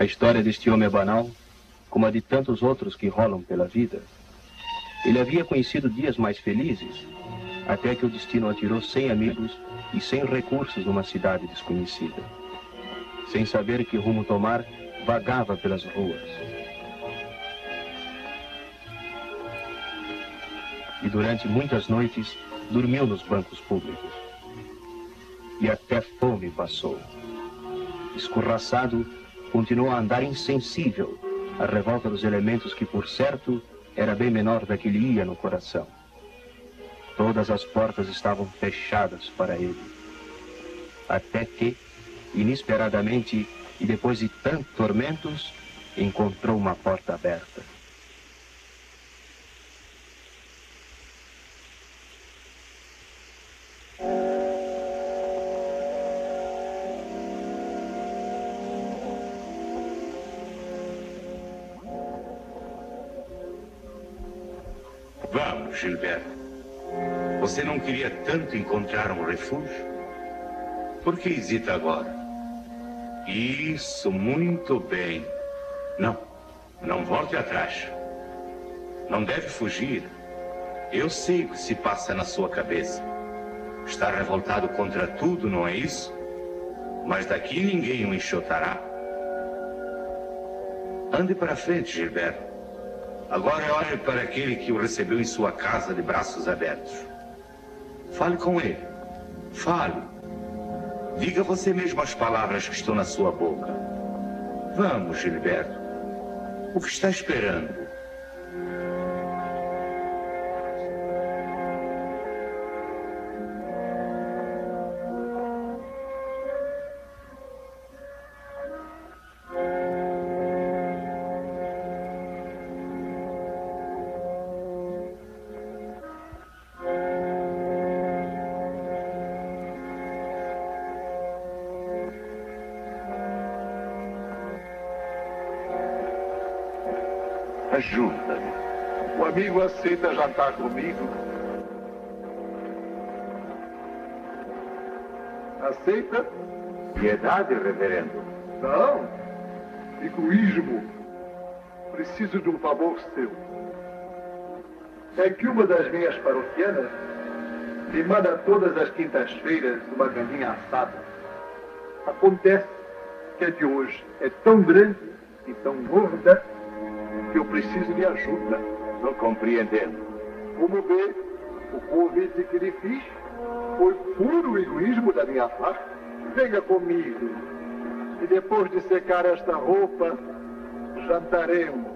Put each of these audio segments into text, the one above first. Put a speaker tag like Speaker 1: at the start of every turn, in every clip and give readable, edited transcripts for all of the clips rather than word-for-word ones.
Speaker 1: história deste homem é banal, como a de tantos outros que rolam pela vida. Ele havia conhecido dias mais felizes, até que o destino atirou sem amigos e sem recursos numa cidade desconhecida. Sem saber que rumo tomar, vagava pelas ruas. E durante muitas noites, dormiu nos bancos públicos. E até fome passou. Escorraçado, continuou a andar insensível à revolta dos elementos que, por certo, era bem menor da que lhe ia no coração. Todas as portas estavam fechadas para ele. Até que, inesperadamente, e depois de tantos tormentos, encontrou uma porta aberta.
Speaker 2: Vamos, Gilberto. Você não queria tanto encontrar um refúgio? Por que hesita agora? Isso, muito bem. Não volte atrás. Não deve fugir. Eu sei o que se passa na sua cabeça. Está revoltado contra tudo, não é isso? Mas daqui ninguém o enxotará. Ande para frente, Gilberto. Agora olhe para aquele que o recebeu em sua casa de braços abertos. Fale com ele. Fale. Diga você mesmo as palavras que estão na sua boca. Vamos, Gilberto. O que está esperando?
Speaker 3: Ajuda-me. O amigo aceita jantar comigo? Aceita?
Speaker 4: Piedade, reverendo.
Speaker 3: Não. Egoísmo. Preciso de um favor seu. É que uma das minhas paroquianas me manda todas as quintas-feiras uma galinha assada. Acontece que a de hoje é tão grande e tão gorda que eu preciso de ajuda.
Speaker 4: Estou compreendendo.
Speaker 3: Como vê, o convite que lhe fiz foi puro egoísmo da minha parte. Venha comigo. E depois de secar esta roupa, jantaremos.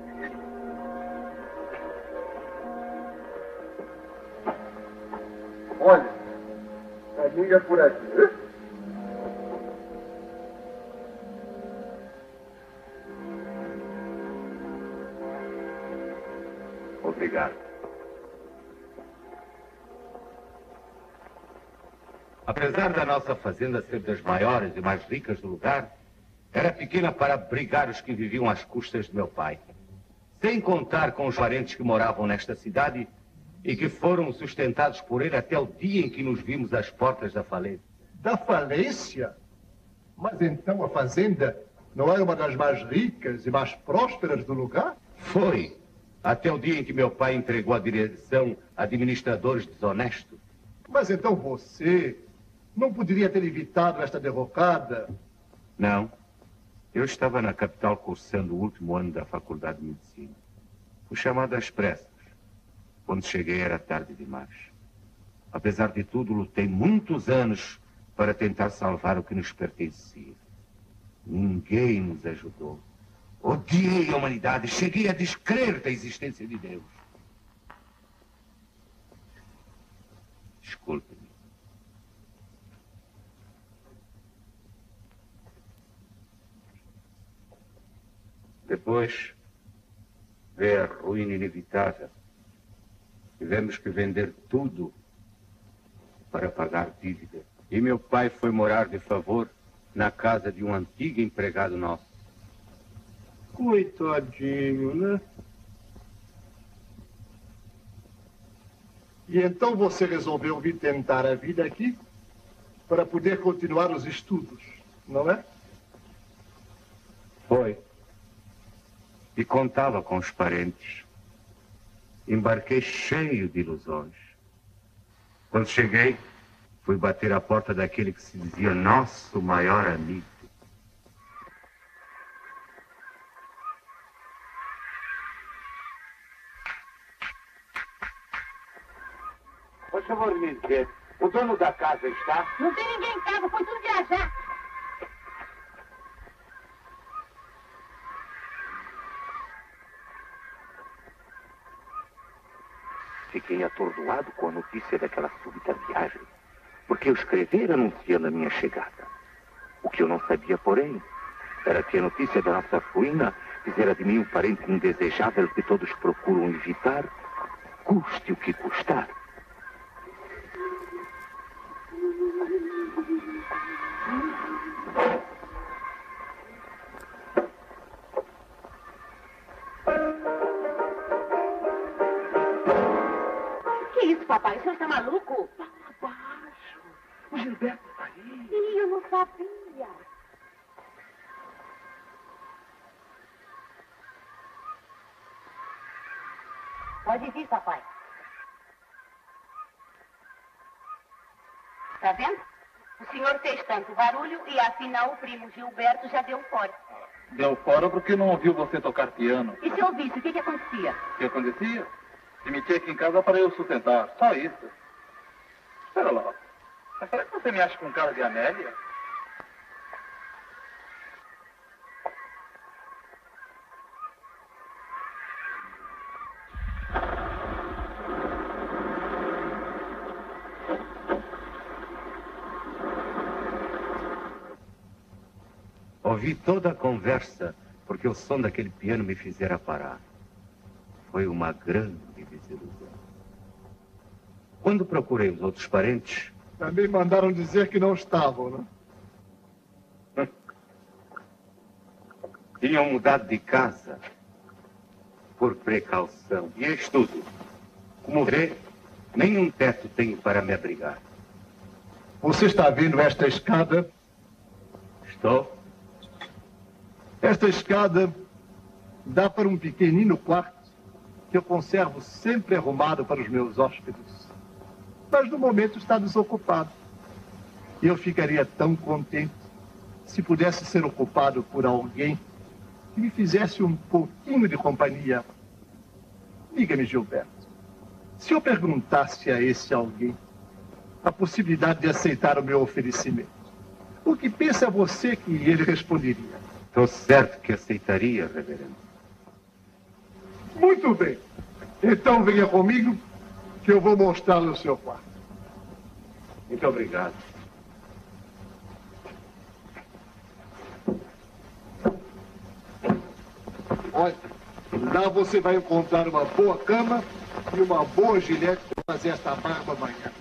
Speaker 3: Olha, caminha por aqui.
Speaker 4: Obrigado.
Speaker 2: Apesar da nossa fazenda ser das maiores e mais ricas do lugar, era pequena para abrigar os que viviam às custas de meu pai. Sem contar com os parentes que moravam nesta cidade e que foram sustentados por ele até o dia em que nos vimos às portas da falência.
Speaker 3: Da falência? Mas então a fazenda não era uma das mais ricas e mais prósperas do lugar?
Speaker 2: Foi. Até o dia em que meu pai entregou a direção a administradores desonestos.
Speaker 3: Mas então você não poderia ter evitado esta derrocada?
Speaker 2: Não. Eu estava na capital cursando o último ano da Faculdade de Medicina. Fui chamado às pressas. Quando cheguei era tarde demais. Apesar de tudo, lutei muitos anos para tentar salvar o que nos pertencia. Ninguém nos ajudou. Odiei a humanidade, cheguei a descrer da existência de Deus. Desculpe-me. Depois, veio a ruína inevitável. Tivemos que vender tudo para pagar dívida. E meu pai foi morar de favor na casa de um antigo empregado nosso.
Speaker 3: Coitadinho, né? E então você resolveu vir tentar a vida aqui para poder continuar os estudos, não é?
Speaker 2: Foi. e contava com os parentes. Embarquei cheio de ilusões. Quando cheguei, fui bater à porta daquele que se dizia nosso maior amigo.
Speaker 4: Por favor, me dizer, o dono da casa está?
Speaker 5: Não tem ninguém em casa, foi tudo viajar.
Speaker 4: Fiquei atordoado com a notícia daquela súbita viagem, porque eu escrever anunciando a minha chegada. O que eu não sabia, porém, era que a notícia da nossa ruína fizera de mim um parente indesejável que todos procuram evitar, custe o que custar.
Speaker 5: Que isso, papai? O senhor está maluco?
Speaker 3: Abaixo. O Gilberto está aí.
Speaker 5: Ih, eu não sabia. Pode vir, papai. Tá vendo? O senhor fez tanto barulho e, afinal, o primo Gilberto já deu fora.
Speaker 3: Deu fora porque não ouviu você tocar piano.
Speaker 5: E se eu ouvisse, o que acontecia?
Speaker 3: O que acontecia? Demitia aqui em casa para eu sustentar. Só isso. Espera lá. Mas será que você me acha com cara de Amélia?
Speaker 2: Ouvi toda a conversa, porque o som daquele piano me fizera parar. Foi uma grande desilusão. Quando procurei os outros parentes...
Speaker 3: Também mandaram dizer que não estavam, né?
Speaker 2: Tinham mudado de casa por precaução. E eis tudo. Como vê, nenhum teto tenho para me abrigar.
Speaker 3: Você está vendo esta escada?
Speaker 2: Estou?
Speaker 3: Esta escada dá para um pequenino quarto que eu conservo sempre arrumado para os meus hóspedes. Mas no momento está desocupado. E eu ficaria tão contente se pudesse ser ocupado por alguém que me fizesse um pouquinho de companhia. Diga-me, Gilberto, se eu perguntasse a esse alguém a possibilidade de aceitar o meu oferecimento, o que pensa você que ele responderia?
Speaker 2: Estou certo que aceitaria, reverendo.
Speaker 3: Muito bem. Então venha comigo que eu vou mostrar-lhe o seu quarto.
Speaker 2: Muito obrigado.
Speaker 3: Olha, lá você vai encontrar uma boa cama e uma boa gilete para fazer esta barba amanhã.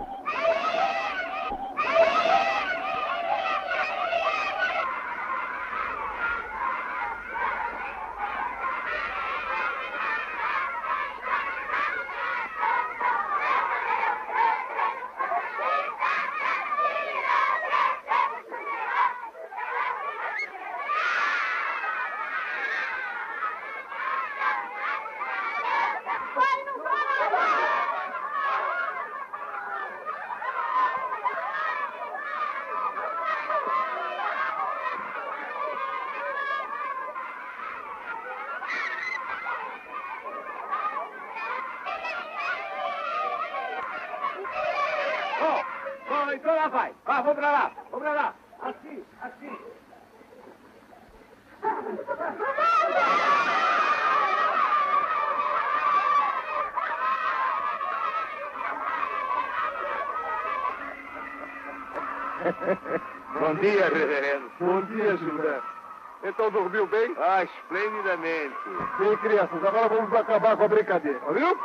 Speaker 4: Então lá vai. Vamos pra lá. Vamos pra lá. Assim, assim.
Speaker 2: Bom dia, reverendo.
Speaker 3: Bom dia, Gilberto. Então dormiu bem?
Speaker 2: Ah, esplendidamente.
Speaker 3: Bem, crianças, agora vamos acabar com a brincadeira, viu?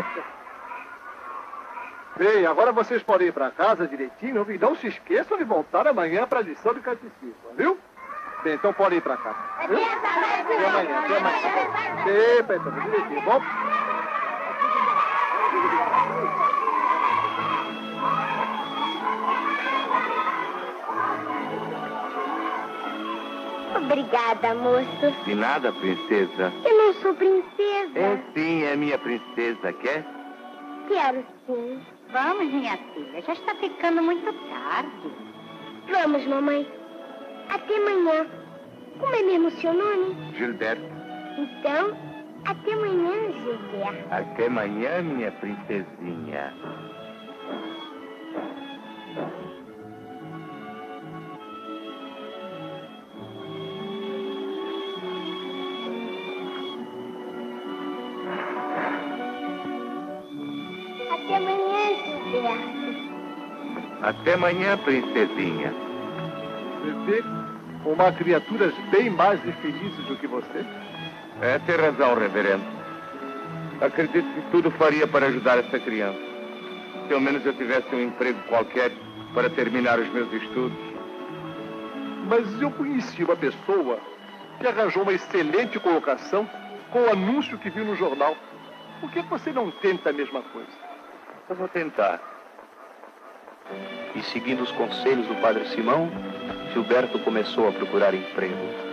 Speaker 3: Bem, agora vocês podem ir para casa direitinho e não se esqueçam de voltar amanhã para a lição de catecismo, viu? Bem, então podem ir para casa. Viu? Até amanhã, até amanhã. Sempre, então, direitinho, bom?
Speaker 6: Obrigada, moço.
Speaker 4: De nada, princesa.
Speaker 6: Eu não sou princesa.
Speaker 4: É sim, é minha princesa, quer?
Speaker 6: Quero sim.
Speaker 5: Vamos, minha filha. Já está ficando muito tarde.
Speaker 6: Vamos, mamãe. Até amanhã. Como é mesmo o seu nome?
Speaker 4: Gilberto.
Speaker 6: Então, até amanhã, Gilberto.
Speaker 4: Até amanhã, minha princesinha.
Speaker 6: Até amanhã, Gilberto.
Speaker 4: Até amanhã, princesinha.
Speaker 3: Bebê, uma criaturas bem mais infelizes do que você.
Speaker 4: É, tem razão, reverendo. Acredito que tudo faria para ajudar essa criança. Se ao menos eu tivesse um emprego qualquer para terminar os meus estudos.
Speaker 3: Mas eu conheci uma pessoa que arranjou uma excelente colocação com o anúncio que viu no jornal. Por que você não tenta a mesma coisa?
Speaker 4: Eu vou tentar.
Speaker 1: E seguindo os conselhos do padre Simão, Gilberto começou a procurar emprego.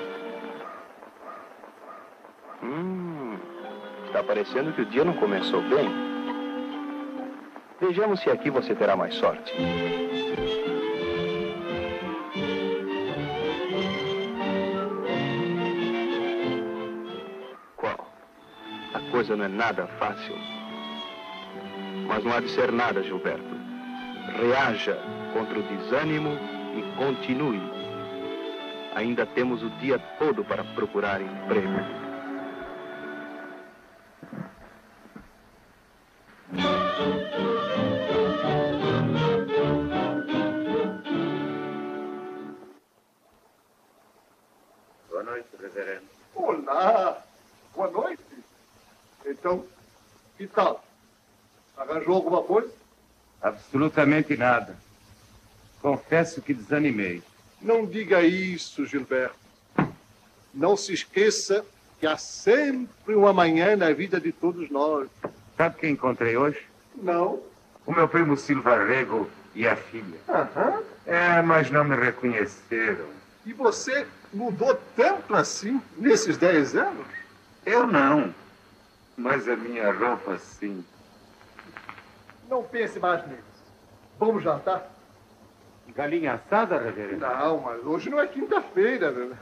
Speaker 1: Está parecendo que o dia não começou bem. Vejamos se aqui você terá mais sorte. Qual? A coisa não é nada fácil. Mas não há de ser nada, Gilberto. Reaja contra o desânimo e continue. Ainda temos o dia todo para procurar emprego.
Speaker 2: Boa noite, reverendo.
Speaker 3: Olá! Boa noite. Então, que tal? Arranjou alguma coisa?
Speaker 2: Absolutamente nada. Confesso que desanimei.
Speaker 3: Não diga isso, Gilberto. Não se esqueça que há sempre um amanhã na vida de todos nós.
Speaker 2: Sabe quem encontrei hoje?
Speaker 3: Não?
Speaker 2: O meu primo Silva Rego e a filha.
Speaker 3: Aham.
Speaker 2: É, mas não me reconheceram.
Speaker 3: E você mudou tanto assim nesses 10 anos?
Speaker 2: Eu não. Mas a minha roupa, sim.
Speaker 3: Não pense mais nisso. Vamos jantar?
Speaker 2: Galinha assada, reverendo?
Speaker 3: Não, mas hoje não é quinta-feira, né?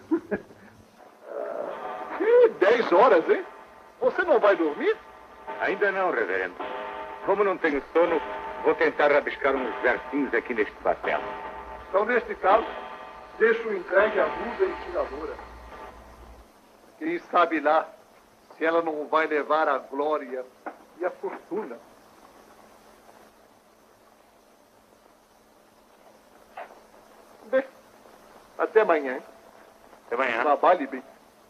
Speaker 3: 10 horas, hein? Você não vai dormir?
Speaker 4: Ainda não, reverendo. Como não tenho sono, vou tentar rabiscar uns versinhos aqui neste papel.
Speaker 3: Então, neste caso, deixo entregue a musa ensinadora. Quem sabe lá se ela não vai levar a glória e a fortuna. Bem, até amanhã.
Speaker 4: Até amanhã.
Speaker 3: Trabalhe bem.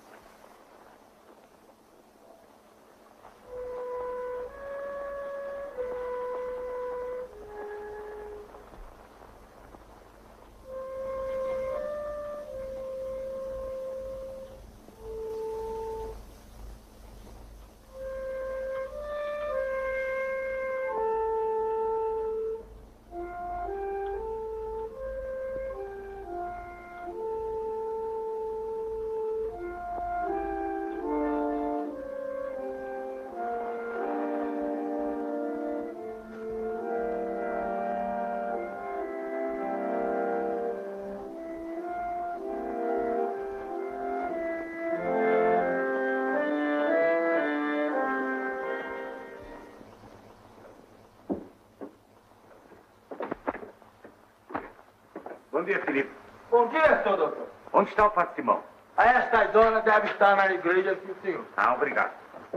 Speaker 4: Bom dia, Felipe.
Speaker 7: Bom dia, senhor doutor.
Speaker 4: Onde está o padre Simão?
Speaker 7: Esta dona deve estar na igreja aqui, senhor.
Speaker 4: Ah, obrigado.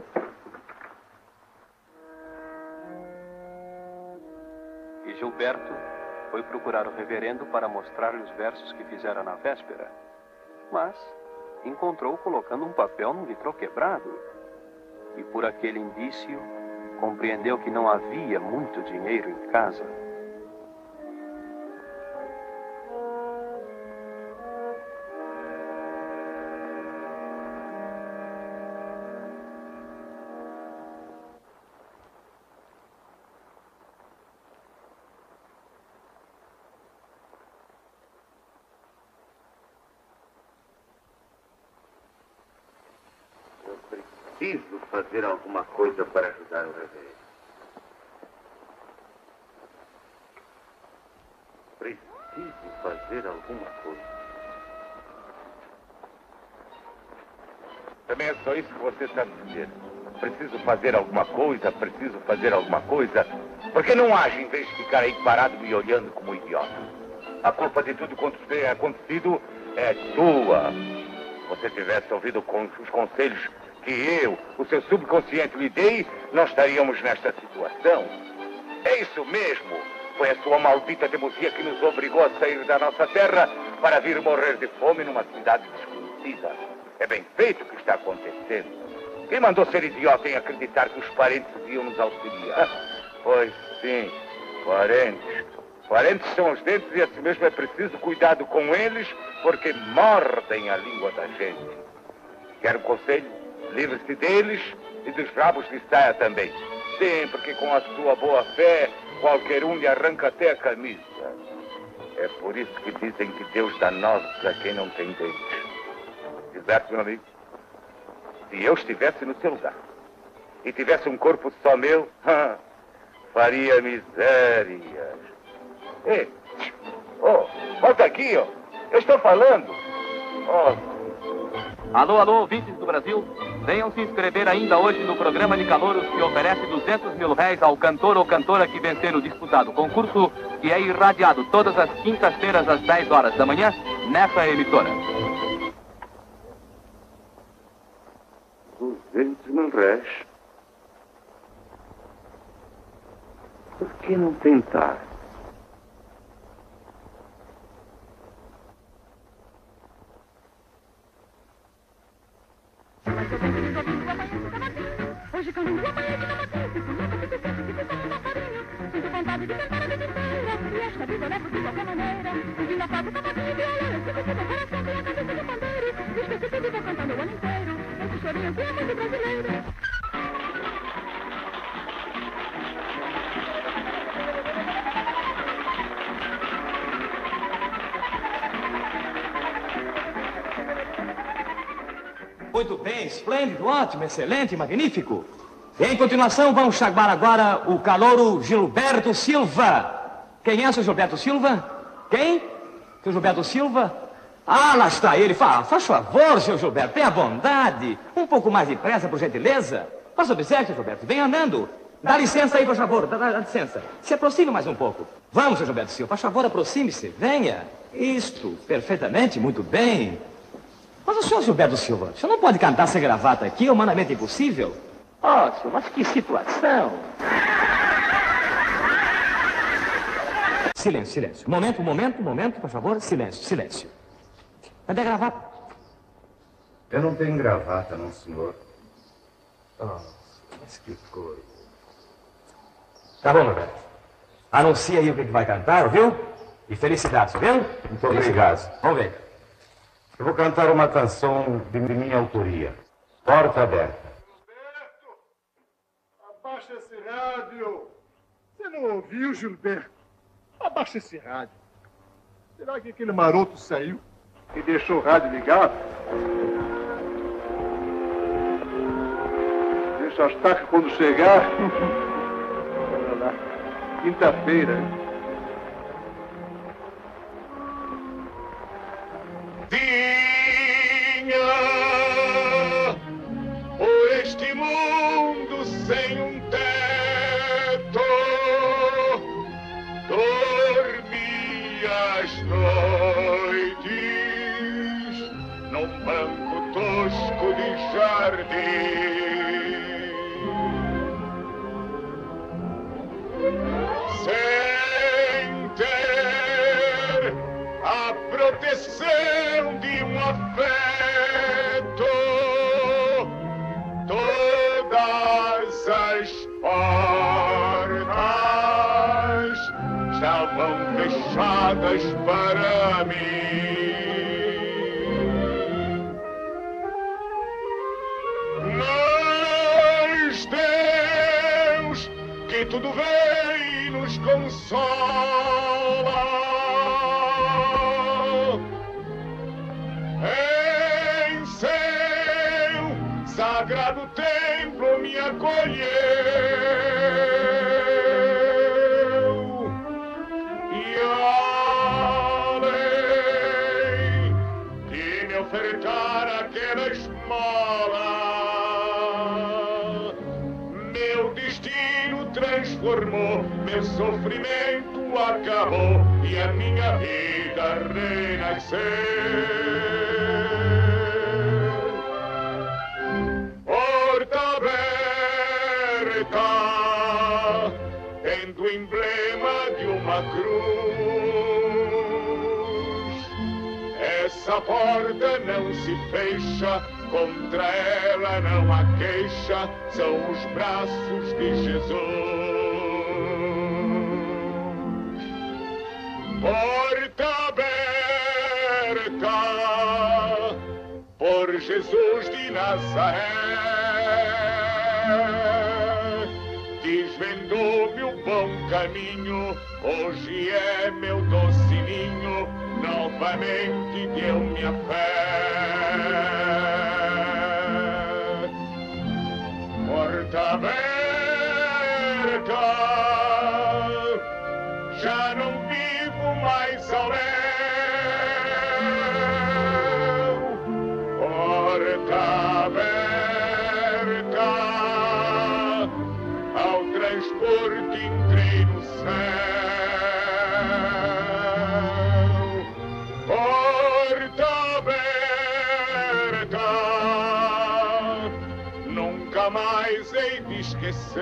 Speaker 1: E Gilberto foi procurar o reverendo para mostrar-lhe os versos que fizera na véspera. Mas encontrou colocando um papel num vitrô quebrado. E por aquele indício, compreendeu que não havia muito dinheiro em casa.
Speaker 4: Preciso fazer alguma coisa para ajudar o reverendo. Preciso fazer alguma coisa. Também é só isso que você sabe dizer. Preciso fazer alguma coisa, preciso fazer alguma coisa. Por que não age em vez de ficar aí parado me olhando como um idiota? A culpa de tudo quanto tem acontecido é tua. Se você tivesse ouvido os conselhos que eu, o seu subconsciente, lhe dei, não estaríamos nesta situação. É isso mesmo. Foi a sua maldita teimosia que nos obrigou a sair da nossa terra para vir morrer de fome numa cidade desconhecida. É bem feito o que está acontecendo. Quem mandou ser idiota em acreditar que os parentes iam nos auxiliar? Pois sim, parentes. Parentes são os dentes e assim mesmo é preciso cuidado com eles, porque mordem a língua da gente. Quer um conselho? Livre-se deles e dos rabos de saia também. Sempre que com a sua boa fé, qualquer um lhe arranca até a camisa. É por isso que dizem que Deus dá nozes a quem não tem dentes. Certo, meu amigo? Se eu estivesse no seu lugar e tivesse um corpo só meu, faria misérias. Ei, volta aqui, ó. Eu estou falando.
Speaker 8: Alô, alô, ouvintes do Brasil. Venham se inscrever ainda hoje no programa de calouros que oferece R$200 mil ao cantor ou cantora que vencer o disputado concurso, que é irradiado todas as quintas-feiras às 10 horas da manhã nessa emissora.
Speaker 4: R$200 mil. Por que não tentar?
Speaker 9: Hoje quando eu amanhã de matinho, fico louca, fico triste, fico só uma farinha. Sinto vontade de cantar a vida inteira, e esta vida eu levo de qualquer maneira. Pedindo a faca, tabaquinho e violão, eu sinto que meu coração tem a cabeça do pandeiro. Esqueci que vivo cantando o ano inteiro, esse chorinho que é muito brasileiro.
Speaker 10: Muito bem, esplêndido, ótimo, excelente, magnífico. Em continuação, vamos chamar agora o calouro Gilberto Silva. Quem é o seu Gilberto Silva? Quem? Seu Gilberto Silva? Ah, lá está ele. Faz favor, seu Gilberto, tenha bondade. Um pouco mais depressa, por gentileza. Faça obséquio, Gilberto, vem andando. Dá licença aí, por favor, dá licença. Se aproxime mais um pouco. Vamos, seu Gilberto Silva, por favor, aproxime-se, venha. Isto, perfeitamente, muito bem. Mas o senhor Gilberto Silva, o senhor não pode cantar sem gravata aqui, é humanamente impossível. Oh, senhor, mas que situação. Silêncio, silêncio. Momento, por favor, silêncio, silêncio. Cadê a gravata?
Speaker 4: Eu não tenho gravata, não, senhor.
Speaker 10: Oh, mas que coisa. Tá bom, Gilberto. Anuncia aí o que vai cantar, viu? E felicidades, viu?
Speaker 4: Muito obrigado.
Speaker 10: Vamos ver.
Speaker 4: Eu vou cantar uma canção de minha autoria. Porta Aberta.
Speaker 3: Gilberto! Abaixa esse rádio! Você não ouviu, Gilberto? Abaixa esse rádio. Será que aquele maroto saiu e deixou o rádio ligado? Deixa as tacas quando chegar. Olha lá. Quinta-feira, hein?
Speaker 2: Vinha por este mundo sem um teto, dormia às noites num banco tosco de jardim, sem ter a proteção de um afeto. Todas as portas estavam fechadas para mim. Mas Deus, que tudo vê e nos consola, em seu sagrado tempo
Speaker 11: transformou, meu sofrimento acabou e a minha vida renasceu. Porta aberta, tendo o emblema de uma cruz. Essa porta não se fecha, contra ela não há queixa, são os braços de Jesus. Porta aberta por Jesus de Nazaré, desvendou-me o bom caminho, hoje é meu doce ninho, novamente deu-me a fé. Porta aberta, já não vivo mais ao léu. Porta aberta, ao transporte entrei no céu. Porta aberta, nunca mais hei de esquecer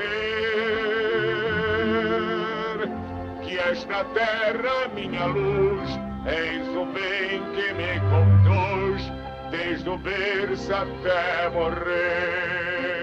Speaker 11: que és na terra minha luz, eis o bem que me conduz desde o berço até morrer.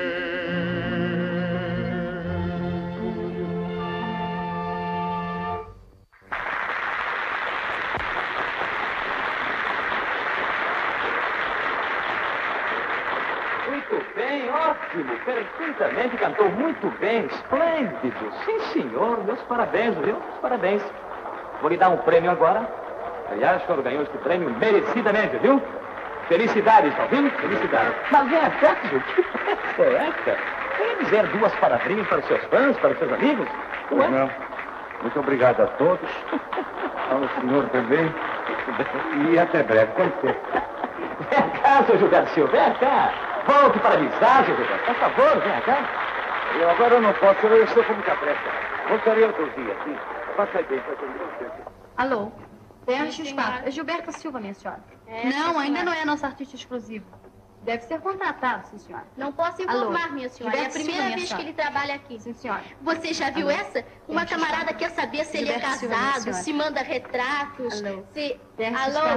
Speaker 10: Muito bem, ótimo, perfeitamente, cantou muito bem, esplêndido. Sim, senhor, meus parabéns, viu? Meus parabéns. Vou lhe dar um prêmio agora. Aliás, o senhor ganhou este prêmio merecidamente, viu? Felicidades, tá ouvindo? Felicidades. Mas vem cá, que pressa é essa? Quer dizer duas palavrinhas para os seus fãs, para os seus amigos? Não é?
Speaker 2: Não. Muito obrigado a todos. Ao senhor também. E até breve, com licença.
Speaker 10: Vem cá, seu Gilberto Silva, vem cá. Volte para a mensagem, Gilberto. Por favor, vem cá.
Speaker 2: Eu agora não posso, eu estou com muita pressa. Voltarei outro dia, sim. Passa aí bem, com licença.
Speaker 12: Alô? Temos espaço. É Gilberto Silva, minha senhora. Não, ainda não é nosso artista exclusivo. Deve ser contratado, sim, senhora.
Speaker 6: Não posso informar, minha senhora. É a primeira vez que ele trabalha aqui.
Speaker 12: Sim, senhora.
Speaker 6: Você já viu essa? Uma camarada quer saber se ele é casado, se manda retratos, se... Alô?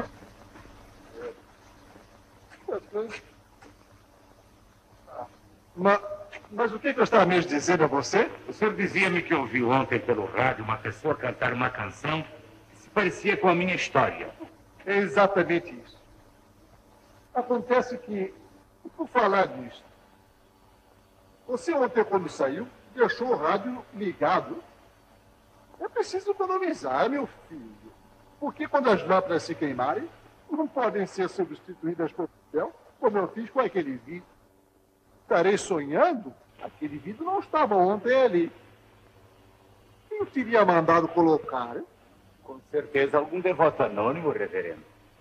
Speaker 3: Mas o que eu estava mesmo dizendo a você?
Speaker 2: O senhor dizia-me que ouviu ontem pelo rádio uma pessoa cantar uma canção que se parecia com a minha história.
Speaker 3: É exatamente isso. Acontece que, por falar nisso, você ontem, quando saiu, deixou o rádio ligado. É preciso economizar, meu filho. Porque quando as lâmpadas se queimarem, não podem ser substituídas por papel, como eu fiz com aquele vídeo. Estarei sonhando? Aquele vidro não estava ontem ali. Quem teria mandado colocar? Hein?
Speaker 2: Com certeza algum devoto anônimo, reverendo.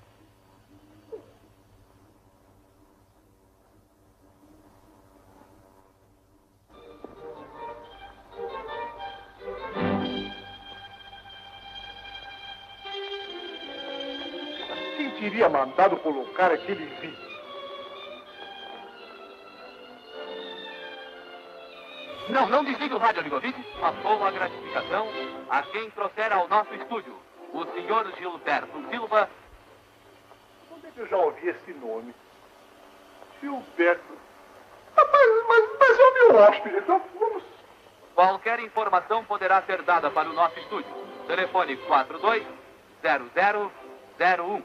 Speaker 3: Quem teria mandado colocar aquele vidro?
Speaker 8: Não desligue o rádio, amigo ouvinte. Passou a gratificação a quem trouxer ao nosso estúdio, o senhor Gilberto Silva.
Speaker 3: Onde é que eu já ouvi esse nome? Gilberto. Mas é o meu hóspede, então vamos...
Speaker 8: Qualquer informação poderá ser dada para o nosso estúdio. Telefone 420001.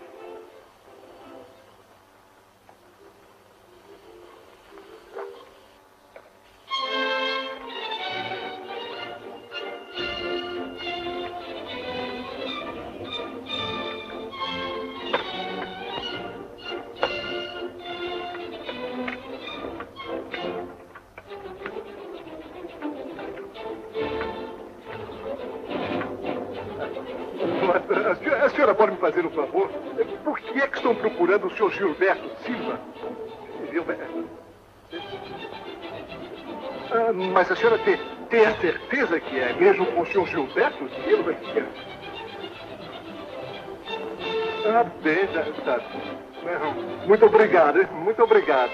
Speaker 3: A senhora pode me fazer um favor? Por que é que estão procurando o senhor Gilberto Silva? Gilberto? Mas a senhora Tem a certeza que é mesmo com o senhor Gilberto Silva que é? Ah, bem, tá. Muito obrigado, hein? Muito obrigado.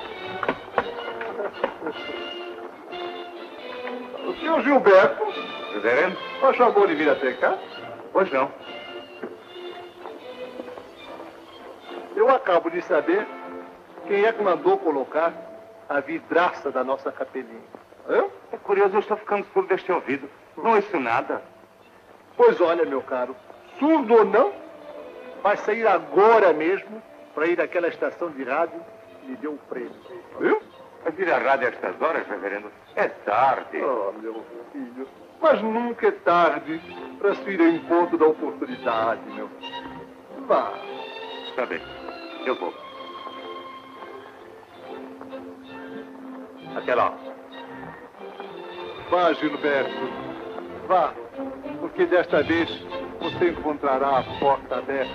Speaker 3: O senhor Gilberto,
Speaker 2: Reverendo?
Speaker 3: faz favor de vir até cá?
Speaker 2: Pois não.
Speaker 3: Eu acabo de saber quem é que mandou colocar a vidraça da nossa capelinha. Hã?
Speaker 2: É curioso, eu estou ficando surdo deste ouvido. Não ouço nada.
Speaker 3: Pois olha, meu caro, surdo ou não, vai sair agora mesmo para ir àquela estação de rádio e lhe deu um prêmio. Viu?
Speaker 2: Vai vir à rádio a estas horas, reverendo? É tarde.
Speaker 3: Oh, meu filho, mas nunca é tarde para se ir ao encontro da oportunidade, meu filho. Vá.
Speaker 2: Está bem, eu vou. Até lá.
Speaker 3: Vá, Gilberto, vá, porque desta vez você encontrará a porta aberta.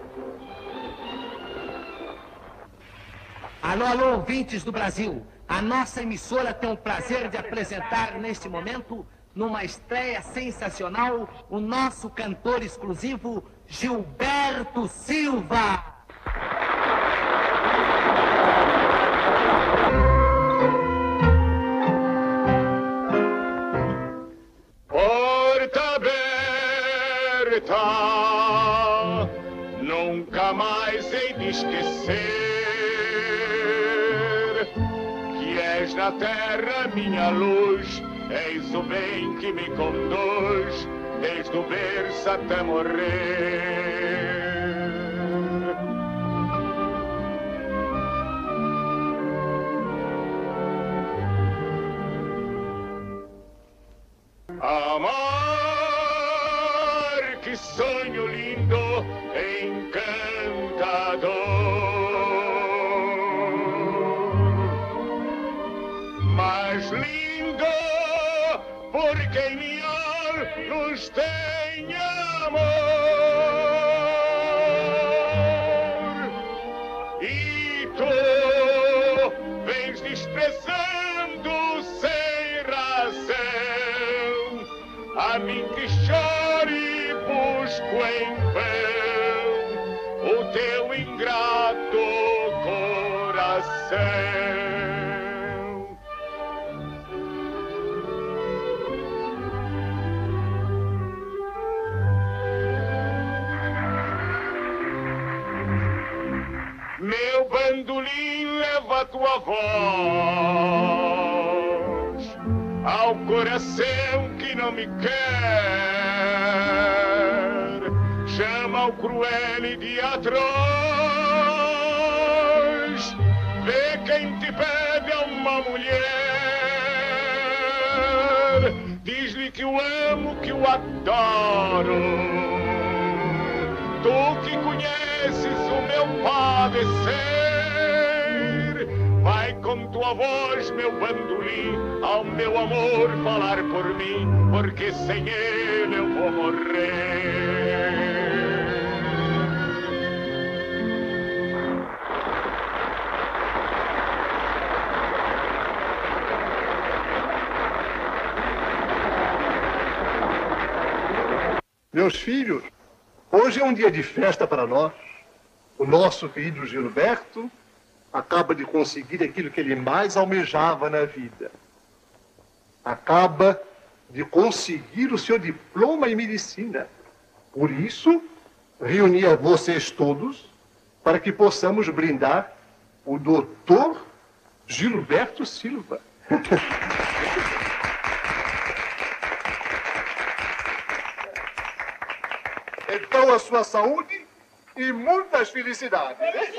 Speaker 13: Alô, alô, ouvintes do Brasil. A nossa emissora tem o prazer de apresentar neste momento, numa estreia sensacional, o nosso cantor exclusivo, Gilberto Silva.
Speaker 11: Porta aberta, nunca mais hei de esquecer que és na terra minha luz, és o bem que me conduz desde o berço até morrer. Amar, que sonho lindo, encantador. Mas lindo, porque em minha luz tem amor. E tu vens desprezando sem razão a mim que choro e busco em vão o teu ingrato coração. Meu bandolim leva a tua voz ao coração que não me quer, chama o cruel e de atroz, vê quem te pede a uma mulher, diz-lhe que o amo, que o adoro, tu que conheces o meu padecer. Vai com tua voz, meu bandolim, ao meu amor falar por mim, porque sem ele eu vou morrer.
Speaker 3: Meus filhos, hoje é um dia de festa para nós. O nosso querido Gilberto acaba de conseguir aquilo que ele mais almejava na vida. Acaba de conseguir o seu diploma em medicina. Por isso, reuni a vocês todos para que possamos brindar o doutor Gilberto Silva. Então, a sua saúde e muitas felicidades.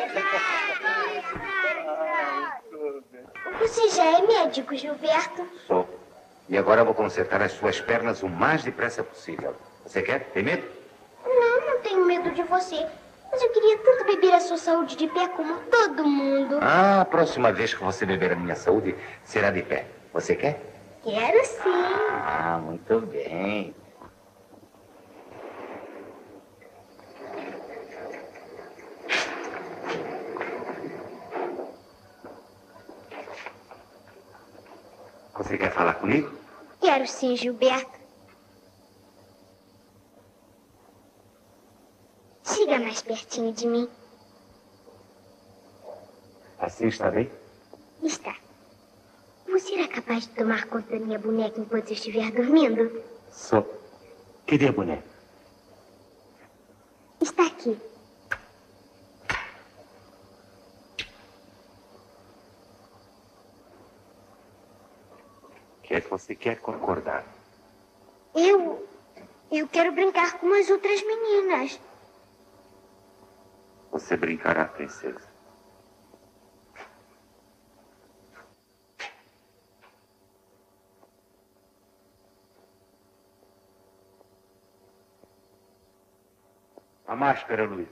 Speaker 14: Você já é médico, Gilberto?
Speaker 4: Sou. E agora vou consertar as suas pernas o mais depressa possível. Você quer? Tem medo?
Speaker 14: Não tenho medo de você. Mas eu queria tanto beber a sua saúde de pé como todo mundo.
Speaker 4: Ah, a próxima vez que você beber a minha saúde, será de pé. Você quer?
Speaker 14: Quero sim.
Speaker 4: Ah, muito bem. Você quer falar comigo?
Speaker 14: Quero Quero sim, Gilberto. Chega mais pertinho de mim.
Speaker 4: Assim está bem?
Speaker 14: Está. Você era capaz de tomar conta da minha boneca enquanto eu estiver dormindo?
Speaker 4: Sou. Cadê a boneca?
Speaker 14: Está aqui.
Speaker 4: O que é que você quer concordar?
Speaker 14: Eu quero brincar com as outras meninas.
Speaker 4: Você brincará, princesa. A máscara, Luísa.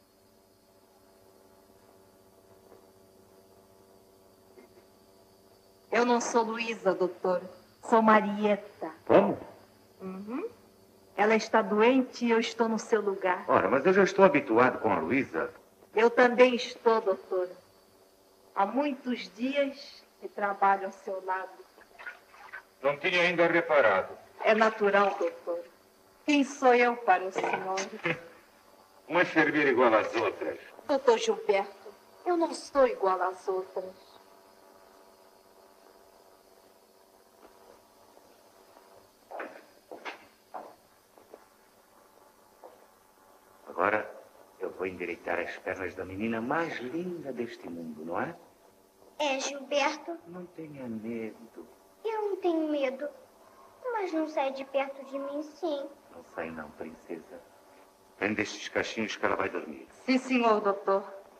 Speaker 15: Eu não sou Luísa, doutor. Sou Marieta.
Speaker 4: Como?
Speaker 15: Uhum. Ela está doente e eu estou no seu lugar.
Speaker 4: Ora, mas eu já estou habituado com a Luísa.
Speaker 15: Eu também estou, doutor. Há muitos dias que trabalho ao seu lado.
Speaker 2: Não tinha ainda reparado.
Speaker 15: É natural, doutor. Quem sou eu para o senhor?
Speaker 2: Uma enfermeira igual às outras.
Speaker 15: Doutor Gilberto, eu não sou igual às outras.
Speaker 4: Agora eu vou endireitar as pernas da menina mais linda deste mundo, não é?
Speaker 14: É, Gilberto?
Speaker 4: Não tenha medo.
Speaker 14: Eu não tenho medo. Mas não sai de perto de mim, sim.
Speaker 4: Não sai não, princesa. Prende estes cachinhos que ela vai dormir.
Speaker 15: Sim, senhor, doutor.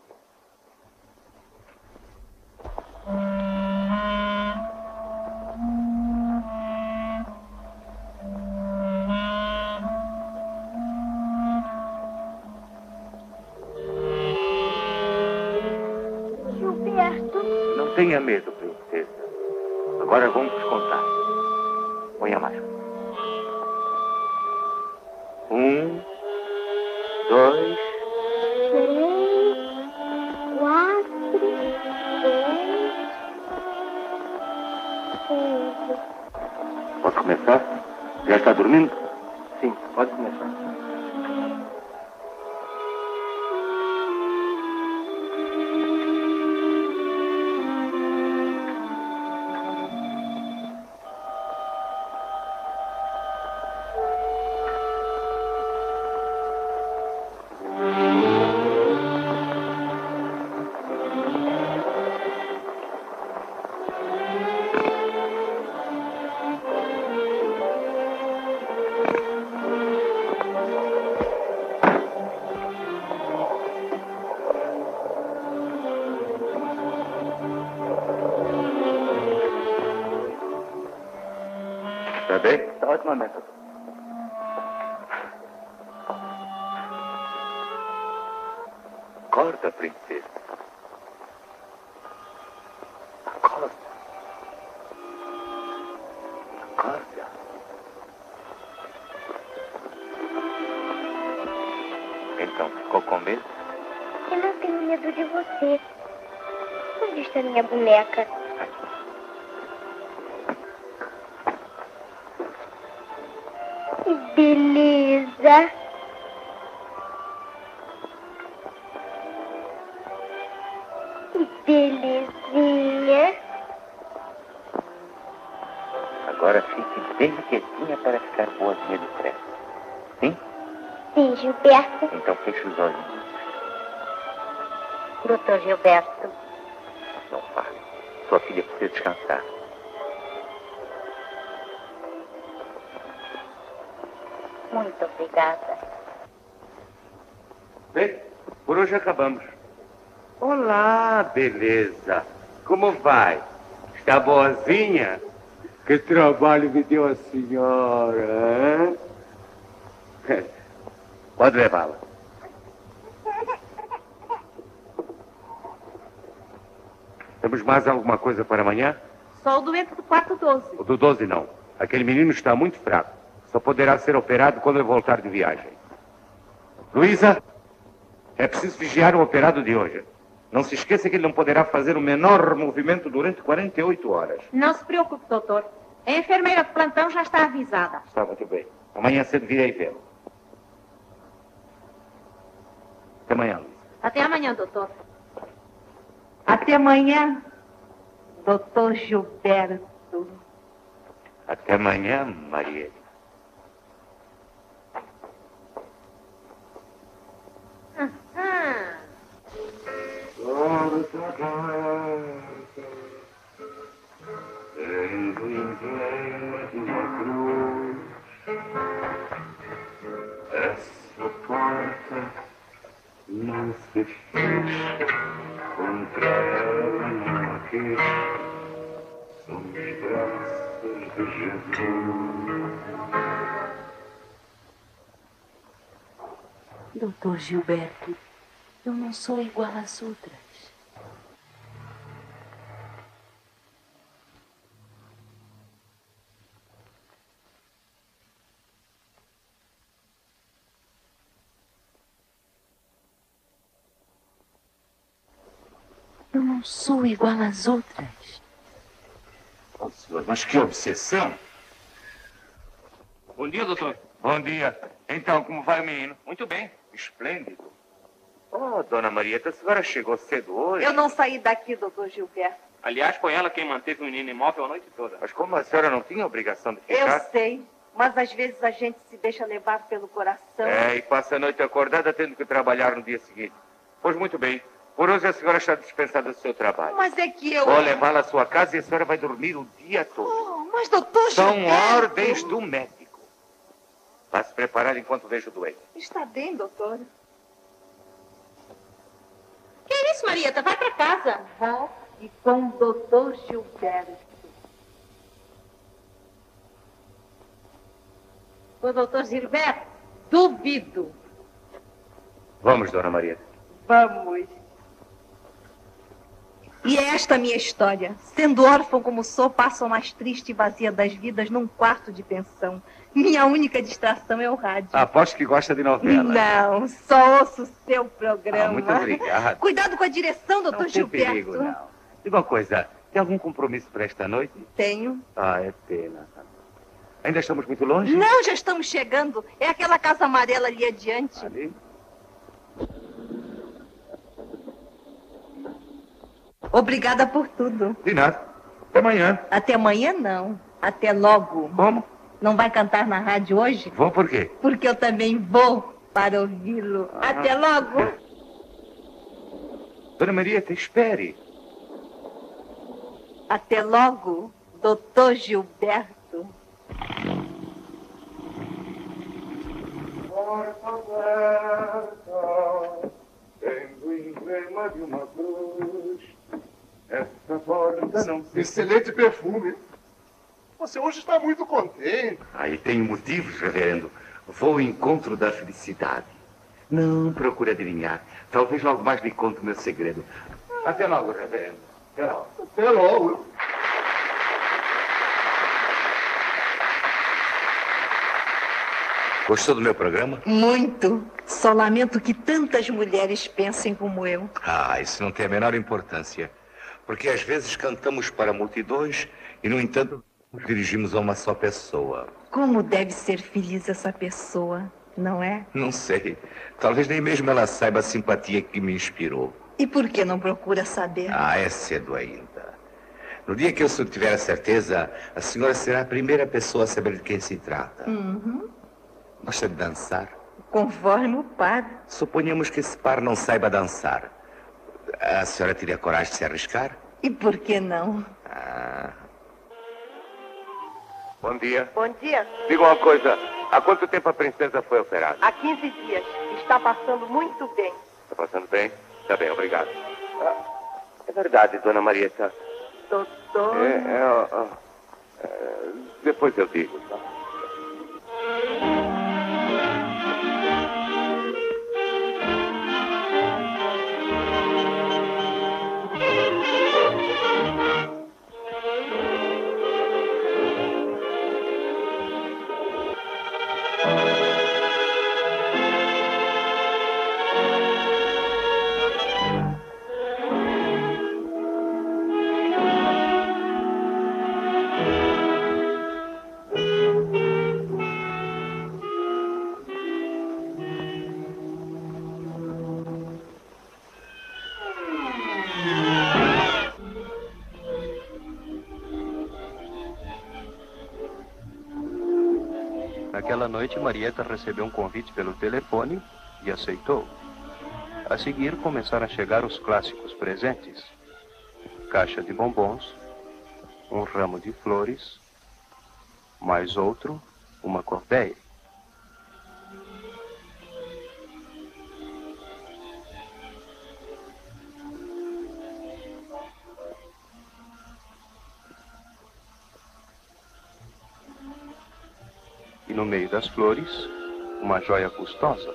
Speaker 14: Gilberto?
Speaker 4: Não tenha medo, princesa. Agora vamos contar. Põe a máscara. 1, 2,
Speaker 14: 3, 4, 5.
Speaker 4: Posso começar? Já está dormindo? Sim, pode começar. Está bem? Está otimamente. Acorda, princesa. Acorda. Acorda. Então, ficou com medo?
Speaker 14: Eu não tenho medo de você. Onde está minha boneca? Beleza. Belezinha.
Speaker 4: Agora fique bem quietinha para ficar boazinha de pressa. Sim?
Speaker 14: Sim, Gilberto.
Speaker 4: Então feche os olhos.
Speaker 14: Doutor Gilberto.
Speaker 4: Não fale. Sua filha precisa descansar.
Speaker 14: Muito obrigada.
Speaker 4: Bem, por hoje acabamos. Olá, beleza. Como vai? Está boazinha? Que trabalho me deu a senhora, hein? Pode levá-la. Temos mais alguma coisa para amanhã?
Speaker 15: Só o doente do quarto 12.
Speaker 4: O do 12 não. Aquele menino está muito fraco. Só poderá ser operado quando eu voltar de viagem. Luísa, é preciso vigiar o operado de hoje. Não se esqueça que ele não poderá fazer o menor movimento durante 48 horas.
Speaker 15: Não se preocupe, doutor. A enfermeira do plantão já está avisada.
Speaker 4: Está muito bem. Amanhã cedo virei vê-lo. Até amanhã, Luiz.
Speaker 12: Até amanhã, doutor.
Speaker 15: Até amanhã, doutor Gilberto.
Speaker 4: Até amanhã, Marielle.
Speaker 11: Tendo emblema de uma cruz, essa porta não se fecha, contra ela não há queixa, são os braços de Jesus.
Speaker 15: Doutor Gilberto, eu não sou igual às outras. Eu não sou igual às outras.
Speaker 4: Oh, senhor, mas que obsessão!
Speaker 8: Bom dia, doutor.
Speaker 4: Bom dia. Então, como vai o menino?
Speaker 8: Muito bem.
Speaker 4: Esplêndido. Oh, dona Marieta, a senhora chegou cedo hoje?
Speaker 15: Eu não saí daqui, doutor Gilberto.
Speaker 8: Aliás, foi ela quem manteve o menino imóvel a noite toda.
Speaker 4: Mas como a senhora não tinha obrigação de
Speaker 15: Eu
Speaker 4: ficar?
Speaker 15: sei, mas às vezes a gente se deixa levar pelo coração.
Speaker 4: É, e passa a noite acordada tendo que trabalhar no dia seguinte. Pois muito bem. Por hoje a senhora está dispensada do seu trabalho.
Speaker 15: Mas é que eu...
Speaker 4: Vou levá-la à sua casa e a senhora vai dormir o dia todo.
Speaker 15: Oh, mas doutor
Speaker 4: São
Speaker 15: Gilberto...
Speaker 4: ordens do médico. Vá se preparar enquanto vejo o doente.
Speaker 15: Está bem, doutor.
Speaker 12: Que é isso, Marieta? Vai pra casa.
Speaker 15: Vou e com o doutor Gilberto.
Speaker 12: O doutor Gilberto? Duvido.
Speaker 4: Vamos, dona Marieta.
Speaker 15: Vamos. E é esta a minha história. Sendo órfão como sou, passo a mais triste e vazia das vidas num quarto de pensão. Minha única distração é o rádio.
Speaker 4: Aposto que gosta de novela.
Speaker 15: Não, só ouço o seu programa.
Speaker 4: Muito obrigado.
Speaker 15: Cuidado com a direção, doutor
Speaker 4: Não tem
Speaker 15: Gilberto.
Speaker 4: perigo, não. Diga uma coisa, tem algum compromisso para esta noite?
Speaker 15: Tenho.
Speaker 4: Ah, é pena. Ainda estamos muito longe?
Speaker 15: Não, já estamos chegando. É aquela casa amarela ali adiante.
Speaker 4: Ali?
Speaker 15: Obrigada por tudo.
Speaker 4: De nada. Até amanhã.
Speaker 15: Até amanhã, não. Até logo.
Speaker 4: Como?
Speaker 15: Não vai cantar na rádio hoje?
Speaker 4: Vou por quê?
Speaker 15: Porque eu também vou para ouvi-lo. Até logo.
Speaker 4: Dona Marieta, espere.
Speaker 15: Até logo, doutor Gilberto.
Speaker 11: Porta aberta, tendo emblema de uma cruz, essa porta não se...
Speaker 3: Excelente perfume. Você hoje está muito contente.
Speaker 4: Aí tem motivos, reverendo. Vou ao encontro da felicidade. Não procure adivinhar. Talvez logo mais lhe conte o meu segredo. Até logo, reverendo. Até logo.
Speaker 3: Até logo.
Speaker 4: Gostou do meu programa?
Speaker 15: Muito. Só lamento que tantas mulheres pensem como eu.
Speaker 4: Ah, isso não tem a menor importância. Porque às vezes cantamos para multidões e, no entanto, nos dirigimos a uma só pessoa.
Speaker 15: Como deve ser feliz essa pessoa, não é?
Speaker 4: Não sei. Talvez nem mesmo ela saiba a simpatia que me inspirou.
Speaker 15: E por que não procura saber?
Speaker 4: Ah, é cedo ainda. No dia que eu tiver a certeza, a senhora será a primeira pessoa a saber de quem se trata.
Speaker 15: Uhum.
Speaker 4: Gosta de dançar?
Speaker 15: Conforme o par.
Speaker 4: Suponhamos que esse par não saiba dançar. A senhora teria coragem de se arriscar?
Speaker 15: E por que não?
Speaker 4: Ah. Bom dia.
Speaker 15: Bom dia.
Speaker 4: Diga uma coisa. Há quanto tempo a princesa foi operada?
Speaker 15: Há 15 dias. Está passando muito bem.
Speaker 4: Está passando bem? Está bem, obrigado. É verdade, dona Marieta.
Speaker 15: Doutor...
Speaker 4: Depois eu digo, tá?
Speaker 1: noite, Marieta recebeu um convite pelo telefone e aceitou. A seguir, começaram a chegar os clássicos presentes. Caixa de bombons, um ramo de flores, mais outro, uma cordeia. E no meio das flores, uma joia custosa.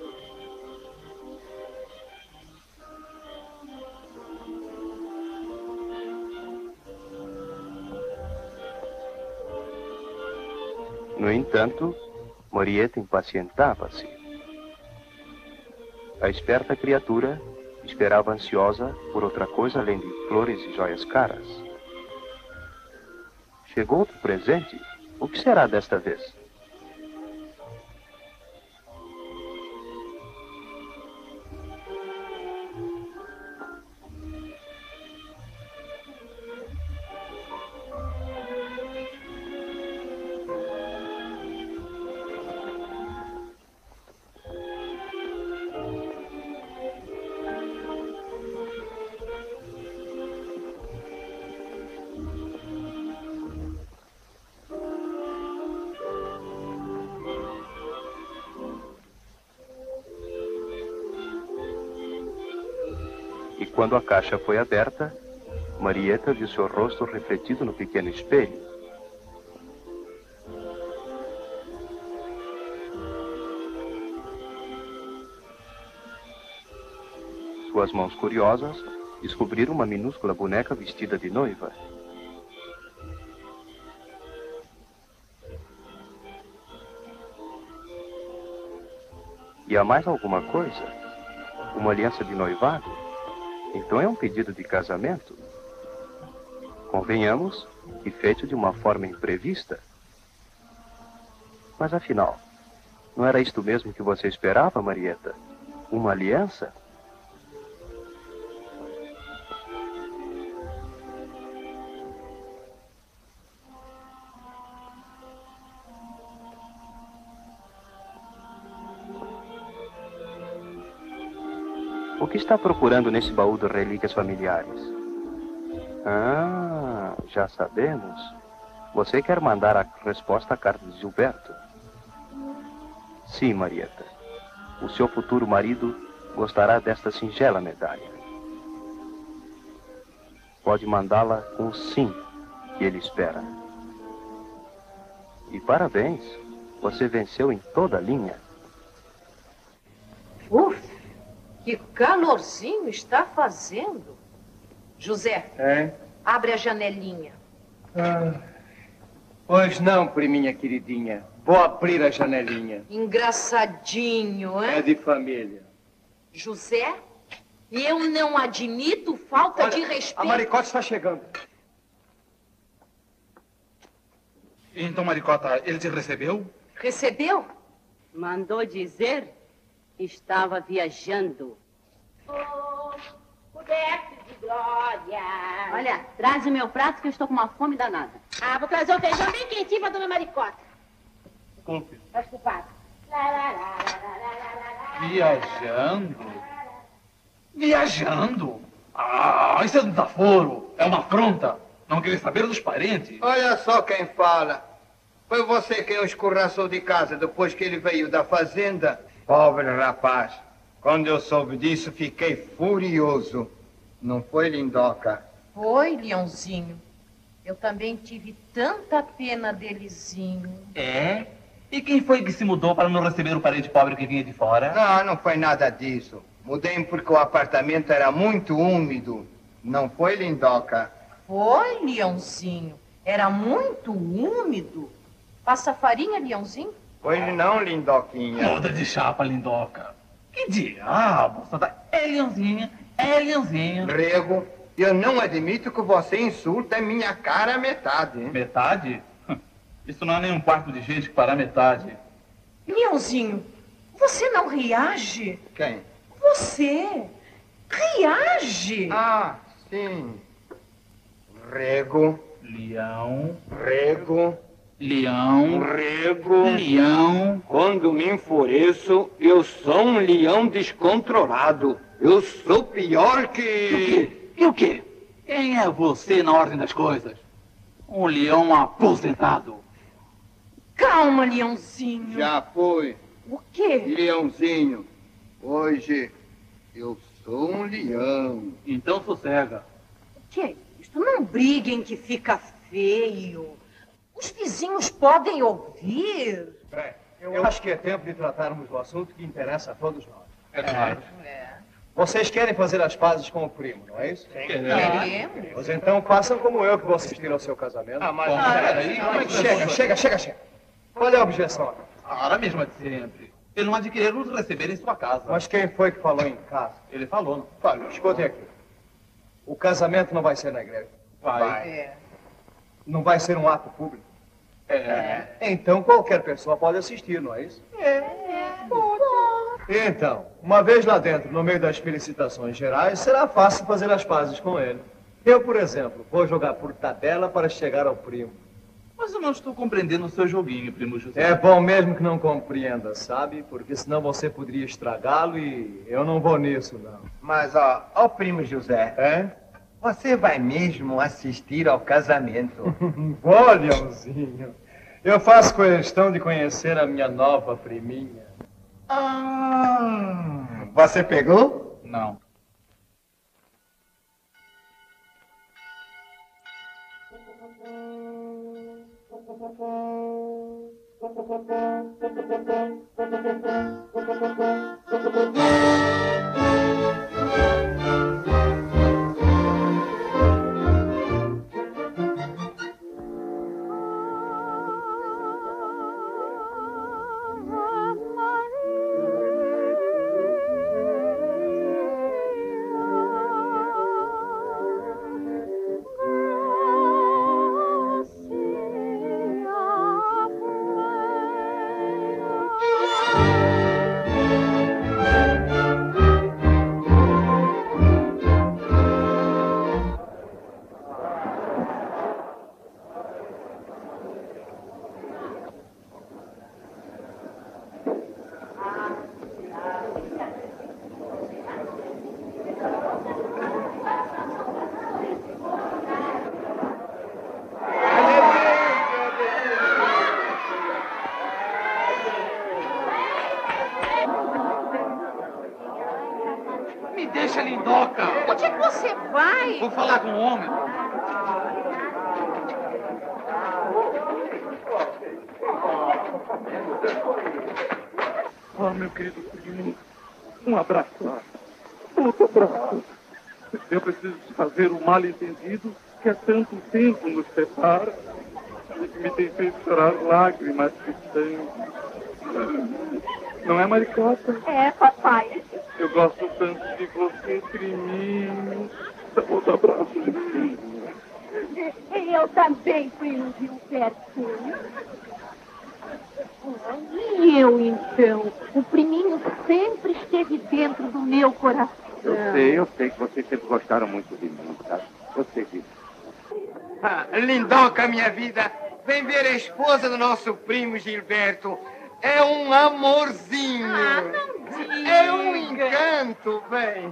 Speaker 1: No entanto, Marieta impacientava-se. A esperta criatura esperava ansiosa por outra coisa além de flores e joias caras. Chegou outro presente? O que será desta vez? E quando a caixa foi aberta, Marieta viu seu rosto refletido no pequeno espelho. Suas mãos curiosas descobriram uma minúscula boneca vestida de noiva. E há mais alguma coisa? Uma aliança de noivado? Então é um pedido de casamento? Convenhamos que feito de uma forma imprevista. Mas afinal, não era isto mesmo que você esperava, Marieta? Uma aliança? O que está procurando nesse baú de relíquias familiares? Ah, já sabemos. Você quer mandar a resposta à carta de Gilberto? Sim, Marieta. O seu futuro marido gostará desta singela medalha. Pode mandá-la com o sim que ele espera. E parabéns, você venceu em toda a linha.
Speaker 16: Uf! Que calorzinho está fazendo. José, abre a janelinha.
Speaker 7: Pois não, priminha queridinha. Vou abrir a janelinha.
Speaker 16: Engraçadinho, hein?
Speaker 7: É de família.
Speaker 16: José, eu não admito falta de respeito.
Speaker 7: A Maricota está chegando.
Speaker 17: Então, Maricota, ele te recebeu?
Speaker 16: Recebeu?
Speaker 5: Mandou dizer... Estava viajando.
Speaker 14: Oh, coberto de glória.
Speaker 5: Olha, traz o meu prato que eu estou com uma fome danada.
Speaker 14: Ah, vou trazer um feijão bem quentinho pra dona Maricota.
Speaker 17: Desculpe.
Speaker 14: Tá desculpado.
Speaker 17: Viajando? Viajando? Ah, isso é um desaforo. É uma afronta. Não querer saber dos parentes.
Speaker 18: Olha só quem fala. Foi você quem o escorraçou de casa depois que ele veio da fazenda. Pobre rapaz, quando eu soube disso, fiquei furioso. Não foi, Lindoca?
Speaker 16: Foi, Leãozinho. Eu também tive tanta pena delezinho.
Speaker 17: É? E quem foi que se mudou para não receber o parente pobre que vinha de fora?
Speaker 18: Não foi nada disso. Mudei porque o apartamento era muito úmido. Não foi, Lindoca?
Speaker 16: Foi, Leãozinho. Era muito úmido. Passa farinha, Leãozinho?
Speaker 18: Pois não, Lindoquinha.
Speaker 17: Muda de chapa, Lindoca. Que diabo, Santa... É Leãozinho, é Leãozinho.
Speaker 18: Rego, eu não admito que você insulta minha cara metade.
Speaker 17: Metade? Isso não é nem um quarto de gente para metade.
Speaker 16: Leãozinho, você não reage?
Speaker 18: Quem?
Speaker 16: Você. Reage.
Speaker 18: Ah, sim. Rego.
Speaker 17: Leão.
Speaker 18: Rego.
Speaker 17: Leão.
Speaker 18: Rego.
Speaker 17: Leão.
Speaker 18: Quando me enfureço, eu sou um leão descontrolado. Eu sou pior que...
Speaker 17: E o quê? Quem é você na ordem das coisas? Um leão aposentado.
Speaker 16: Calma, leãozinho.
Speaker 18: Já foi.
Speaker 16: O quê?
Speaker 18: Leãozinho, hoje eu sou um leão.
Speaker 17: Então sossega.
Speaker 16: O quê? Isto não briguem que fica feio. Os vizinhos podem ouvir.
Speaker 10: Bem, eu acho que é tempo de tratarmos do assunto que interessa a todos nós.
Speaker 17: É claro.
Speaker 10: Vocês querem fazer as pazes com o primo, não é isso?
Speaker 16: Queremos.
Speaker 10: Pois então façam como eu que vou assistir ao seu casamento. Chega. Qual é a objeção?
Speaker 17: A mesma de sempre. Ele não há de querer nos receber em sua casa.
Speaker 10: Mas quem foi que falou em casa?
Speaker 17: Ele falou.
Speaker 10: Olha, escutem aqui. O casamento não vai ser na igreja.
Speaker 17: Vai.
Speaker 10: Não vai ser um ato público. Então qualquer pessoa pode assistir, não é isso? Então, uma vez lá dentro, no meio das felicitações gerais, será fácil fazer as pazes com ele. Eu, por exemplo, vou jogar por tabela para chegar ao primo.
Speaker 17: Mas eu não estou compreendendo o seu joguinho, primo José.
Speaker 10: É bom mesmo que não compreenda, sabe? Porque senão você poderia estragá-lo e eu não vou nisso, não.
Speaker 18: Mas, ó, primo José, você vai mesmo assistir ao casamento?
Speaker 10: Vou, Leãozinho. Eu faço questão de conhecer a minha nova priminha.
Speaker 18: Você pegou?
Speaker 17: Não.
Speaker 16: Me deixa, lindoca. Onde é que você vai?
Speaker 17: Vou falar com o homem.
Speaker 11: Meu querido primo, um abraço. Outro abraço. Eu preciso desfazer o mal-entendido que há tanto tempo nos separa e que me tem feito chorar lágrimas de sangue. Não é, Maricota?
Speaker 6: É, papai.
Speaker 11: Eu gosto tanto de você, priminho. Outro abraço, priminho.
Speaker 6: Eu também, primo Gilberto. E eu, então? O priminho sempre esteve dentro do meu coração.
Speaker 4: Eu sei que vocês sempre gostaram muito de mim, tá? Eu sei disso.
Speaker 18: Lindoca, minha vida, vem ver a esposa do nosso primo Gilberto. É um amorzinho.
Speaker 16: Não diga.
Speaker 18: É um encanto, bem.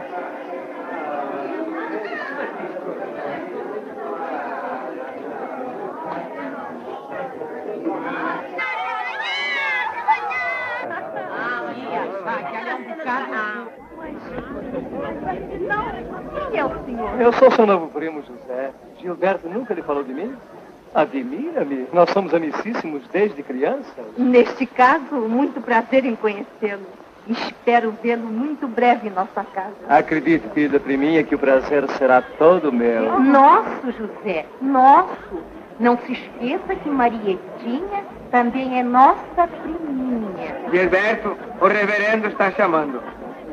Speaker 6: Quem é o senhor?
Speaker 10: Eu sou seu novo primo, José. Gilberto nunca lhe falou de mim? Admira-me. Nós somos amicíssimos desde criança.
Speaker 15: Neste caso, muito prazer em conhecê-lo. Espero vê-lo muito breve em nossa casa.
Speaker 10: Acredite, querida priminha, que o prazer será todo meu.
Speaker 15: Nosso, José, nosso. Não se esqueça que Marietinha também é nossa priminha.
Speaker 18: Gilberto, o reverendo está chamando.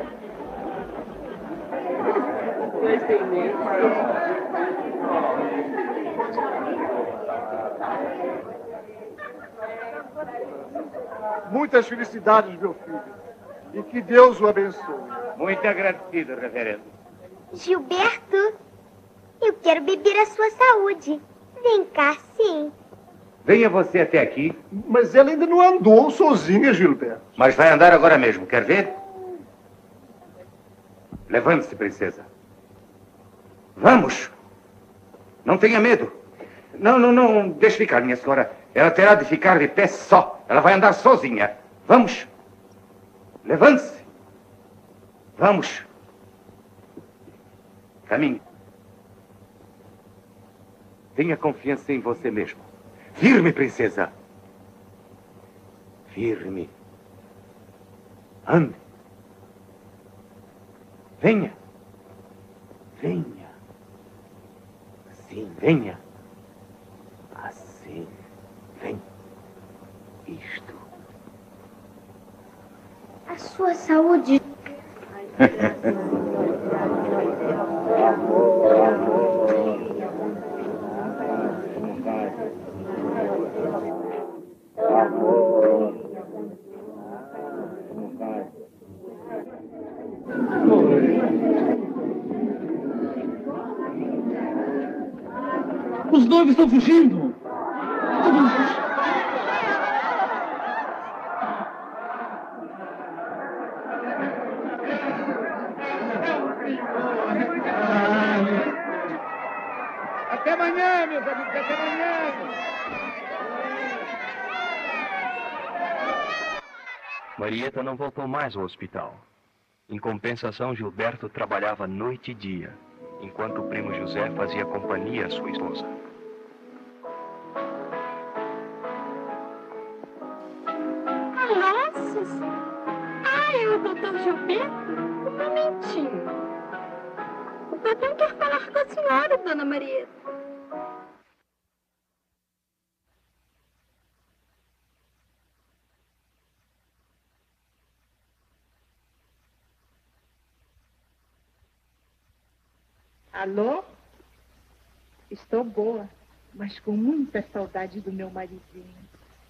Speaker 3: Muitas felicidades, meu filho. E que Deus o abençoe.
Speaker 4: Muito agradecido, reverendo.
Speaker 14: Gilberto, eu quero beber a sua saúde. Vem cá, sim.
Speaker 19: Venha você até aqui.
Speaker 3: Mas ela ainda não andou sozinha, Gilberto.
Speaker 19: Mas vai andar agora mesmo, quer ver? Levante-se, princesa. Vamos! Não tenha medo. Não, deixe ficar, minha senhora. Ela terá de ficar de pé só. Ela vai andar sozinha. Vamos! Levante-se. Vamos. Caminhe. Tenha confiança em você mesmo. Firme, princesa. Firme. Ande. Venha. Venha. Sim, venha. Assim. Vem. Isto.
Speaker 14: A sua saúde.
Speaker 17: Os noivos estão fugindo.
Speaker 11: Até amanhã, meus amigos, até amanhã.
Speaker 1: Marieta não voltou mais ao hospital. Em compensação, Gilberto trabalhava noite e dia, enquanto o primo José fazia companhia à sua esposa.
Speaker 9: Nossa! É o doutor Gilberto? Um momentinho. O patrão quer falar com a senhora, dona Marieta.
Speaker 15: Alô? Estou boa, mas com muita saudade do meu maridinho.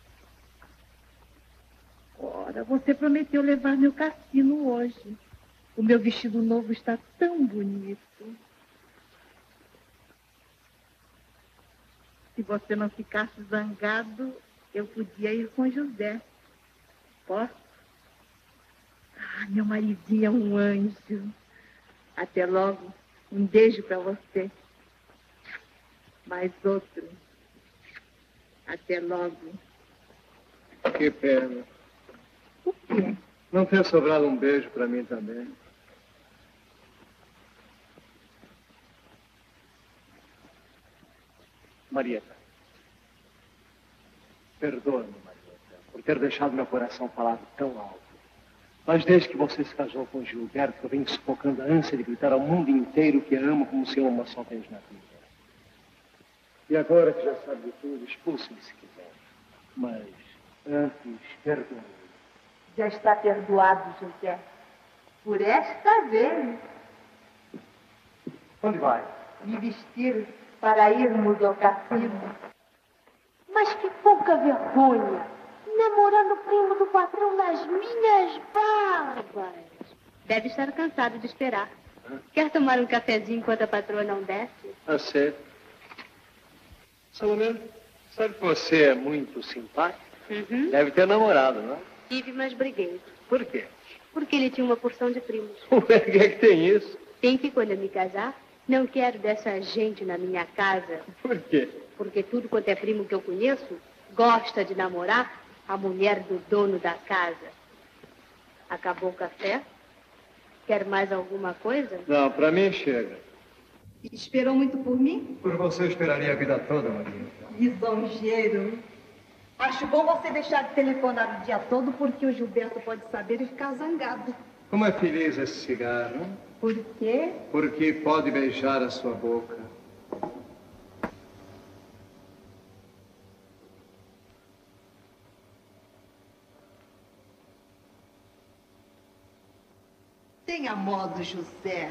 Speaker 15: Ora, você prometeu levar meu cassino hoje. O meu vestido novo está tão bonito. Se você não ficasse zangado, eu podia ir com José. Posso? Ah, meu maridinho é um anjo. Até logo. Um beijo para você. Mais outro. Até logo.
Speaker 3: Que pena.
Speaker 15: O quê?
Speaker 3: Não ter sobrado um beijo para mim também.
Speaker 1: Marieta. Perdoa-me, Marieta, por ter deixado meu coração falar tão alto. Mas desde que você se casou com Gilberto, eu venho sufocando a ânsia de gritar ao mundo inteiro que a amo como se eu uma só vez na vida. E agora que já sabe de tudo, expulse-me se quiser. Mas antes, perdoe-me.
Speaker 15: Já está perdoado, José. Por esta vez.
Speaker 1: Onde vai?
Speaker 15: Me vestir para irmos ao cassino.
Speaker 14: Mas que pouca vergonha! Namorando o primo do patrão nas minhas barbas.
Speaker 6: Deve estar cansado de esperar. Quer tomar um cafezinho enquanto a patroa não desce?
Speaker 1: Aceito. Salomé, sabe que você é muito simpático?
Speaker 6: Uhum.
Speaker 1: Deve ter namorado, não é?
Speaker 6: Tive, mas briguei.
Speaker 1: Por quê?
Speaker 6: Porque ele tinha uma porção de primos.
Speaker 1: O que é que tem isso?
Speaker 6: Tem que, quando eu me casar, não quero dessa gente na minha casa.
Speaker 1: Por quê?
Speaker 6: Porque tudo quanto é primo que eu conheço gosta de namorar a mulher do dono da casa. Acabou o café? Quer mais alguma coisa?
Speaker 3: Não, para mim chega.
Speaker 15: Esperou muito por mim?
Speaker 3: Por você eu esperaria a vida toda, Maria.
Speaker 15: Lisonjeiro. Acho bom você deixar de telefonar o dia todo, porque o Gilberto pode saber e ficar zangado.
Speaker 3: Como é feliz esse cigarro?
Speaker 15: Por quê?
Speaker 3: Porque pode beijar a sua boca.
Speaker 15: Tenha modo, José.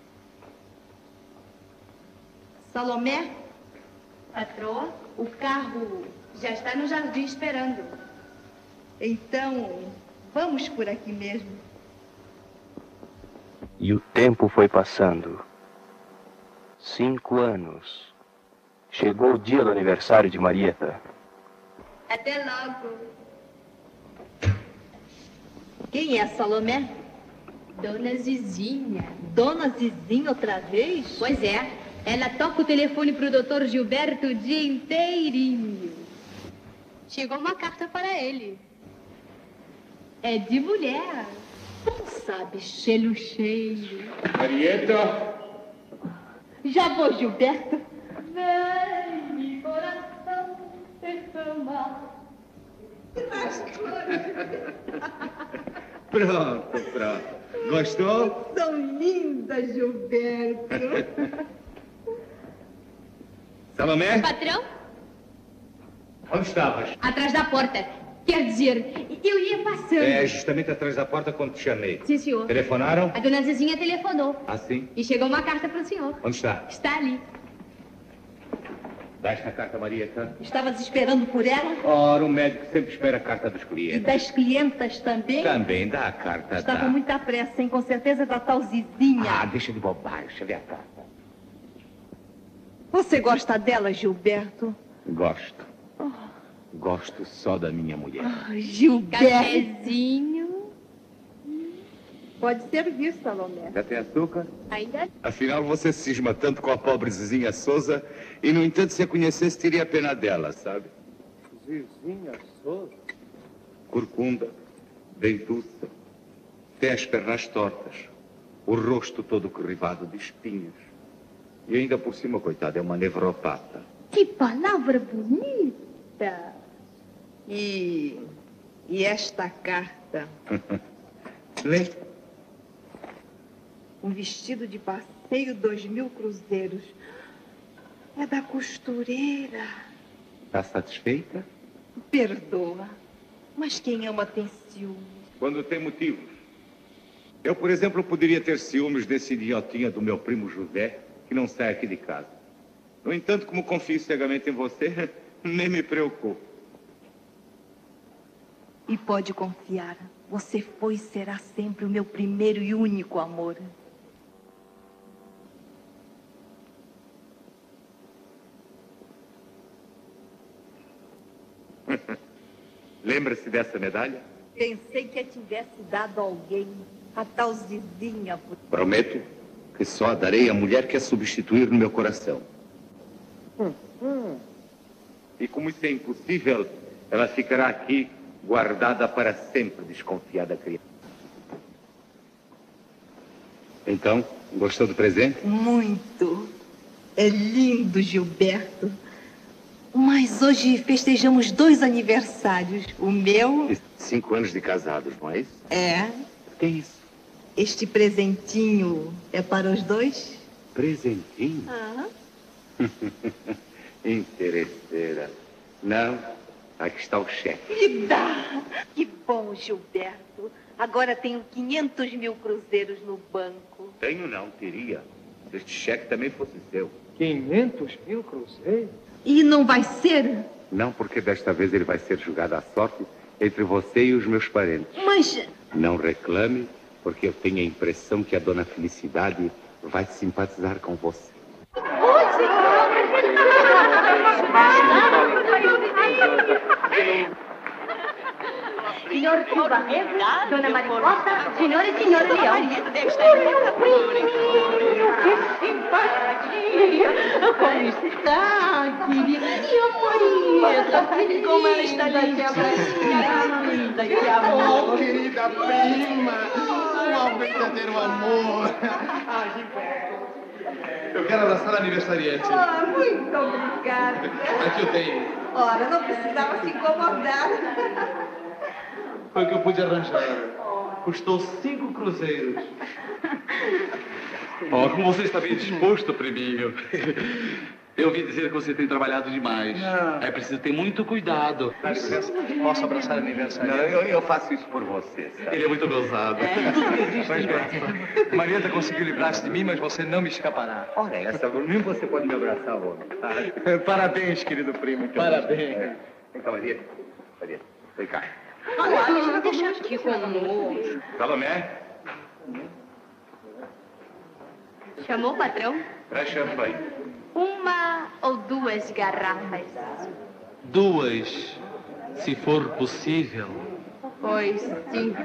Speaker 15: Salomé?
Speaker 6: Patroa, o carro já está no jardim esperando.
Speaker 15: Então, vamos por aqui mesmo.
Speaker 1: E o tempo foi passando. 5 anos. Chegou o dia do aniversário de Marieta.
Speaker 6: Até logo.
Speaker 15: Quem é Salomé?
Speaker 6: Dona Zizinha.
Speaker 15: Dona Zizinha outra vez?
Speaker 6: Pois é. Ela toca o telefone pro doutor Gilberto o dia inteirinho. Chegou uma carta para ele. É de mulher.
Speaker 15: Não sabe, cheiro.
Speaker 19: Marieta!
Speaker 15: Já vou, Gilberto.
Speaker 9: Vem, coração, derrama.
Speaker 19: Pronto. Gostou?
Speaker 15: São lindas, Gilberto.
Speaker 19: Salomé?
Speaker 6: Patrão?
Speaker 19: Onde estavas?
Speaker 6: Atrás da porta. Quer dizer, eu ia passando.
Speaker 19: É, justamente atrás da porta quando te chamei.
Speaker 6: Sim, senhor.
Speaker 19: Telefonaram?
Speaker 6: A dona Zizinha telefonou.
Speaker 19: Ah, sim?
Speaker 6: E chegou uma carta para o senhor.
Speaker 19: Onde está?
Speaker 6: Está ali.
Speaker 19: Dá esta carta, Marieta.
Speaker 15: Estavas esperando por ela?
Speaker 19: Ora, o médico sempre espera a carta dos
Speaker 15: E
Speaker 19: clientes.
Speaker 15: das clientas também?
Speaker 19: Também dá a carta,
Speaker 15: Está
Speaker 19: dá.
Speaker 15: com muita pressa, hein? Com certeza da tal Zizinha.
Speaker 19: Ah, deixa de bobagem, deixa eu ver a carta.
Speaker 15: Você gosta dela, Gilberto?
Speaker 19: Gosto. Gosto só da minha mulher.
Speaker 15: Gilberto.
Speaker 6: Cafezinho.
Speaker 15: Pode servir, Salomé.
Speaker 19: Já tem açúcar?
Speaker 6: Ainda?
Speaker 19: Afinal, você cisma tanto com a pobre Zizinha Souza e, no entanto, se a conhecesse, teria pena dela, sabe?
Speaker 11: Zizinha Souza?
Speaker 19: Corcunda, dentuça, tem as pernas tortas, o rosto todo corrivado de espinhos. E ainda por cima, coitada, é uma nevropata.
Speaker 6: Que palavra bonita.
Speaker 15: E esta carta?
Speaker 19: Lê.
Speaker 15: Um vestido de passeio, 2.000 cruzeiros. É da costureira.
Speaker 19: Está satisfeita?
Speaker 15: Perdoa, mas quem ama tem ciúme.
Speaker 19: Quando tem motivos. Eu, por exemplo, poderia ter ciúmes desse idiotinha do meu primo José, que não sai aqui de casa. No entanto, como confio cegamente em você, nem me preocupo.
Speaker 15: E pode confiar, você foi e será sempre o meu primeiro e único amor.
Speaker 19: Lembra-se dessa medalha?
Speaker 15: Pensei que a tivesse dado a alguém, a tal Zizinha.
Speaker 19: Prometo que só a darei à mulher que a substituir no meu coração. E como isso é impossível, ela ficará aqui guardada para sempre, desconfiada criança. Então, gostou do presente?
Speaker 15: Muito. É lindo, Gilberto. Mas hoje festejamos 2 aniversários. O meu...
Speaker 19: 5 anos de casados, não é isso?
Speaker 15: É.
Speaker 19: Que é isso?
Speaker 15: Este presentinho é para os 2?
Speaker 19: Presentinho?
Speaker 15: Ah.
Speaker 19: Interesseira. Não, aqui está o cheque.
Speaker 15: Me dá! Que bom, Gilberto. Agora tenho 500.000 cruzeiros no banco.
Speaker 19: Tenho não, teria. Se este cheque também fosse seu.
Speaker 11: 500.000 cruzeiros?
Speaker 15: E não vai ser?
Speaker 19: Não, porque desta vez ele vai ser julgado à sorte entre você e os meus parentes.
Speaker 15: Mas...
Speaker 19: Não reclame, porque eu tenho a impressão que a dona Felicidade vai simpatizar com você.
Speaker 6: Signor Silva, Dona Mariposa, signore e signore Leão.
Speaker 9: Que simpatia! Como está, querida? E a Marieta? Como ela está linda, que amor!
Speaker 18: Oh, querida prima! Um verdadeiro amor!
Speaker 11: Eu quero abraçar a aniversariante.
Speaker 15: Ah, muito obrigada.
Speaker 11: Aqui eu tenho.
Speaker 15: Ora, não precisava se incomodar.
Speaker 11: Foi o que eu pude arranjar. Custou 5 cruzeiros. Oh, como você está bem disposto, priminho. Eu ouvi dizer que você tem trabalhado demais.
Speaker 19: Não.
Speaker 11: É preciso ter muito cuidado.
Speaker 19: Dá licença,
Speaker 11: posso abraçar a aniversário?
Speaker 19: Não, eu faço isso por você, sabe?
Speaker 11: Ele é muito gozado. Marieta conseguiu livrar-se de mim, mas você não me escapará.
Speaker 19: Ora, essa por mim você pode me abraçar à vontade.
Speaker 11: Parabéns, querido primo. Parabéns.
Speaker 19: Vem cá, Marieta. Vem cá.
Speaker 6: Olha, deixa aqui conosco.
Speaker 19: Salomé,
Speaker 6: Chamou o patrão?
Speaker 19: traz champanhe.
Speaker 6: 1 ou 2 garrafas?
Speaker 11: 2.
Speaker 17: Se for possível.
Speaker 6: Pois sim.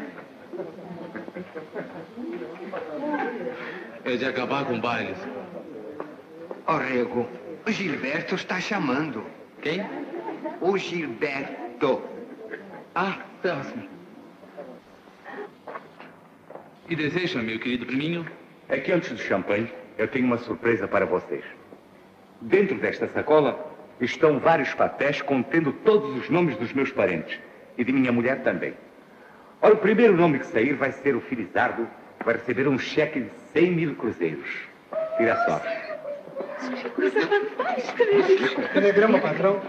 Speaker 17: É de acabar com bailes.
Speaker 18: Ó, Rego, o Gilberto está chamando.
Speaker 17: Quem?
Speaker 18: O Gilberto.
Speaker 17: Ah, próximo. E deseja, meu querido priminho?
Speaker 19: É que antes do champanhe, eu tenho uma surpresa para vocês. Dentro desta sacola estão vários papéis contendo todos os nomes dos meus parentes. E de minha mulher também. Olha, o primeiro nome que sair vai ser o Felizardo, que vai receber um cheque de 100 mil cruzeiros. Tira a sorte.
Speaker 15: Que coisa fantástica.
Speaker 10: Telegrama, patrão.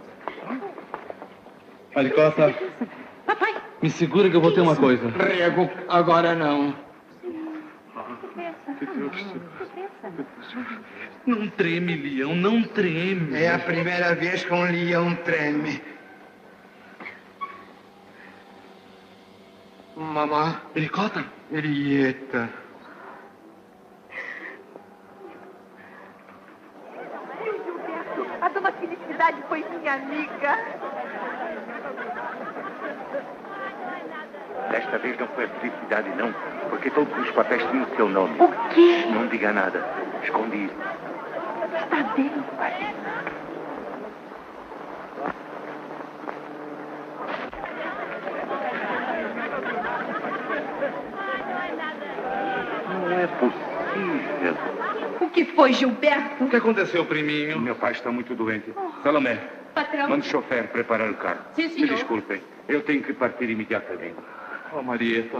Speaker 17: Maricosa,
Speaker 15: Papai.
Speaker 17: me segura que eu vou ter uma coisa.
Speaker 18: Rego, agora não.
Speaker 17: Não treme, Leão, não treme.
Speaker 18: É a primeira vez que um leão treme. Mamá.
Speaker 17: Pericota?
Speaker 18: Erieta.
Speaker 15: A dona Felicidade foi minha amiga.
Speaker 19: Desta vez não foi a felicidade, não, porque todos os papéis tinham o seu nome.
Speaker 15: O quê?
Speaker 19: Não diga nada. Escondi.
Speaker 15: Está bem, pai.
Speaker 19: Não é possível.
Speaker 15: O que foi, Gilberto?
Speaker 17: O que aconteceu, priminho?
Speaker 19: Meu pai está muito doente. Salomé,
Speaker 15: Patrão.
Speaker 19: manda o chofer preparar o carro.
Speaker 15: Sim, senhor.
Speaker 19: Me desculpem, eu tenho que partir imediatamente.
Speaker 17: Oh, Marieta.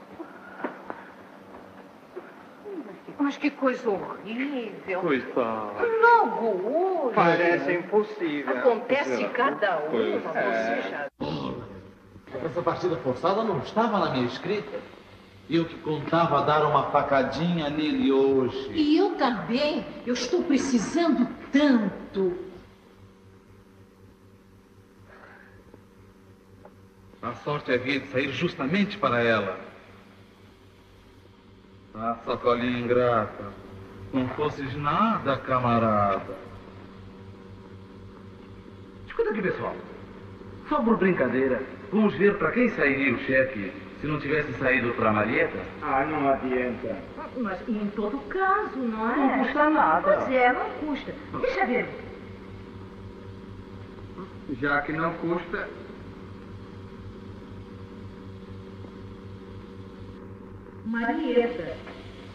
Speaker 16: Mas que coisa horrível.
Speaker 17: Coitado.
Speaker 16: Logo hoje.
Speaker 18: Parece impossível.
Speaker 16: Acontece cada uma. Você já...
Speaker 17: Essa partida forçada não estava na minha escrita. Eu que contava dar uma facadinha nele hoje.
Speaker 16: E eu também. Eu estou precisando tanto.
Speaker 17: A sorte havia de sair justamente para ela. Ah, sacolinha ingrata. Não fosses nada, camarada. Escuta aqui, pessoal. Só por brincadeira, vamos ver para quem sairia o cheque se não tivesse saído para a Marieta?
Speaker 18: Ah, não adianta.
Speaker 16: Mas em todo caso, não é?
Speaker 17: Não custa nada.
Speaker 16: Pois é, não custa. Deixa ver.
Speaker 18: Já que não custa...
Speaker 16: Marieta.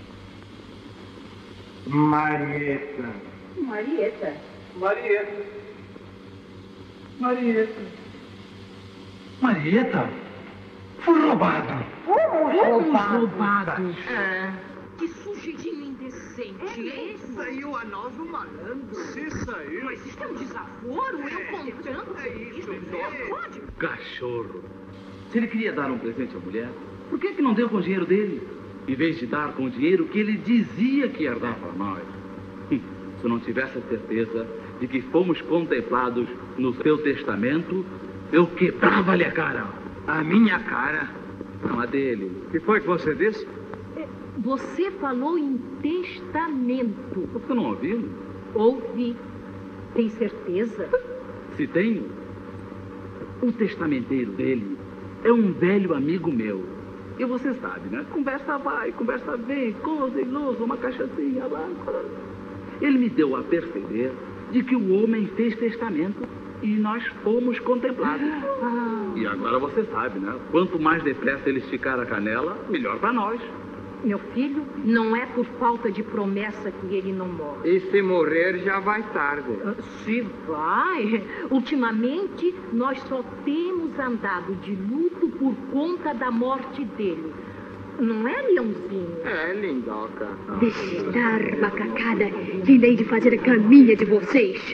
Speaker 18: Marieta.
Speaker 16: Marieta.
Speaker 17: Marieta. Marieta. Marieta? Fui roubado.
Speaker 16: Fomos roubados. Ah, que sujeitinho indecente.
Speaker 3: É, saiu a nós o malandro. Se saiu.
Speaker 16: Mas isso é um desaforo, eu contando. Isso não pode.
Speaker 17: Cachorro. Se ele queria dar um presente à mulher, por que não deu com o dinheiro dele? Em vez de dar com o dinheiro que ele dizia que ia dar para nós. Se não tivesse a certeza de que fomos contemplados no seu testamento, eu quebrava-lhe a cara.
Speaker 18: A minha cara?
Speaker 17: Não, a dele.
Speaker 18: O que foi que você disse?
Speaker 16: Você falou em testamento.
Speaker 17: Você não ouviu?
Speaker 16: Ouvi. Tem certeza?
Speaker 17: Se tenho. O testamenteiro dele é um velho amigo meu. E você sabe, né? Conversa vai, conversa vem, coisa e lousa, uma cachaçinha lá. Ele me deu a perceber de que o homem fez testamento e nós fomos contemplados. E agora você sabe, né? Quanto mais depressa eles esticar a canela, melhor para nós.
Speaker 16: Meu filho, não é por falta de promessa que ele não morre.
Speaker 18: E se morrer, já vai tarde.
Speaker 16: Se vai. Ultimamente, nós só temos andado de luto por conta da morte dele. Não é, Leãozinho?
Speaker 18: É, lindoca.
Speaker 6: Deixe estar, macacada, que nem de fazer a caminha de vocês.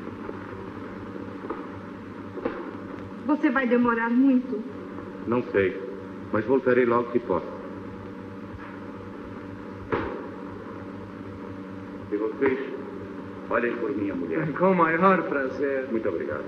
Speaker 6: Você vai demorar muito?
Speaker 19: Não sei, mas voltarei logo que posso. E vocês, olhem por minha mulher.
Speaker 18: Com o maior prazer.
Speaker 19: Muito obrigado.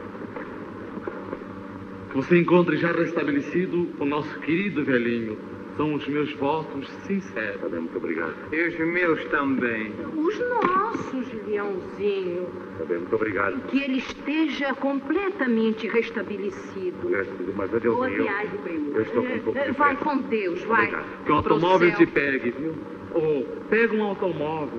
Speaker 17: Que você encontre já restabelecido o nosso querido velhinho. São os meus votos sinceros.
Speaker 19: Tá bem, muito obrigado.
Speaker 18: E os meus também.
Speaker 16: Os nossos, Leãozinho.
Speaker 19: Tá bem, muito obrigado.
Speaker 16: Que ele esteja completamente restabelecido.
Speaker 19: Mas adeus,
Speaker 16: Boa viagem, primo.
Speaker 19: Eu estou com um pouco de
Speaker 16: Vai
Speaker 19: pressa.
Speaker 16: com Deus, vai.
Speaker 17: Que o automóvel te pegue, viu? Ou pega um automóvel.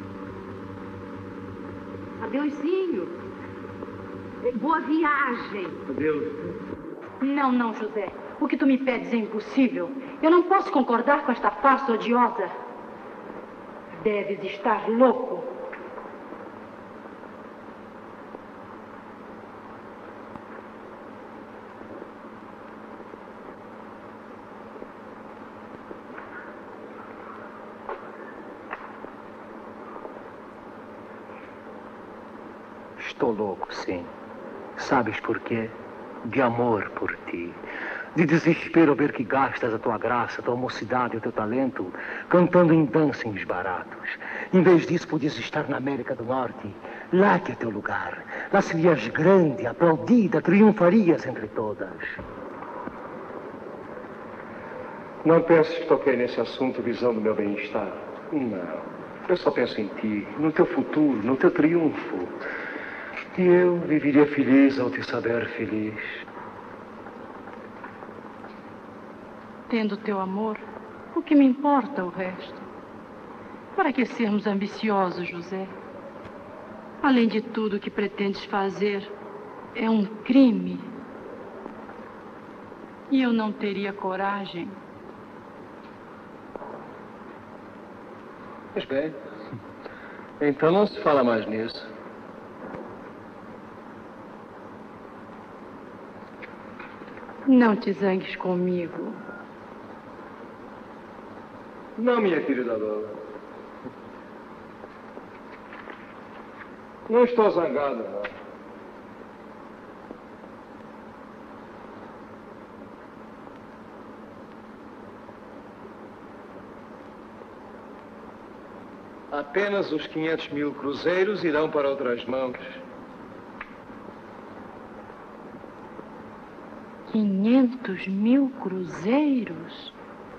Speaker 16: Adeusinho. Boa viagem.
Speaker 17: Adeus.
Speaker 20: Não, não, José. O que tu me pedes é impossível. Eu não posso concordar com esta farsa odiosa. Deves estar louco.
Speaker 21: Estou louco, sim. Sabes por quê? De amor por ti. De desespero ao ver que gastas a tua graça, a tua mocidade e o teu talento cantando em dancings baratos. Em vez disso, podias estar na América do Norte. Lá que é teu lugar. Lá serias grande, aplaudida, triunfarias entre todas. Não penses que toquei nesse assunto visando meu bem-estar. Não. Eu só penso em ti, no teu futuro, no teu triunfo. E eu viveria feliz ao te saber feliz.
Speaker 20: Tendo teu amor, o que me importa o resto? Para que sermos ambiciosos, José? Além de tudo, o que pretendes fazer é um crime. E eu não teria coragem.
Speaker 21: Pois bem. Então não se fala mais nisso.
Speaker 20: Não te zangues comigo.
Speaker 21: Não, minha querida Lola. Não estou zangado, não. Apenas os 500.000 cruzeiros irão para outras mãos.
Speaker 20: 500.000 cruzeiros?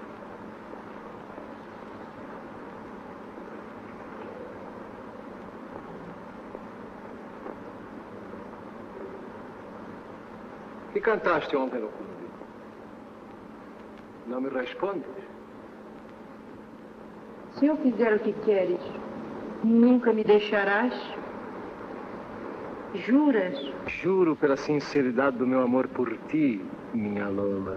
Speaker 21: Que cantaste ontem no clube? Não me respondes?
Speaker 20: Se eu fizer o que queres, nunca me deixarás? Juras?
Speaker 21: Juro pela sinceridade do meu amor por ti, minha Lola.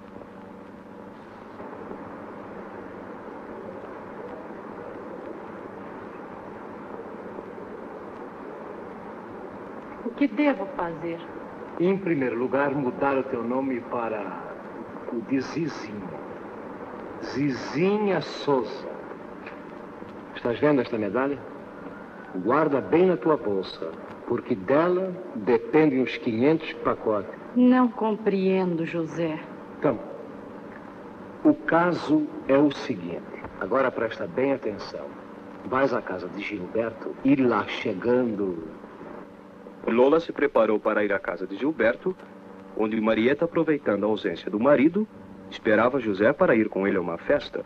Speaker 20: O que devo fazer?
Speaker 21: Em primeiro lugar, mudar o teu nome para o de Zizinha. Zizinha Souza. Estás vendo esta medalha? Guarda bem na tua bolsa, porque dela dependem os 500 pacotes.
Speaker 20: Não compreendo, José.
Speaker 21: Então, o caso é o seguinte. Agora presta bem atenção. Vais à casa de Gilberto e lá chegando...
Speaker 1: Lola se preparou para ir à casa de Gilberto, onde Marieta, aproveitando a ausência do marido, esperava José para ir com ele a uma festa.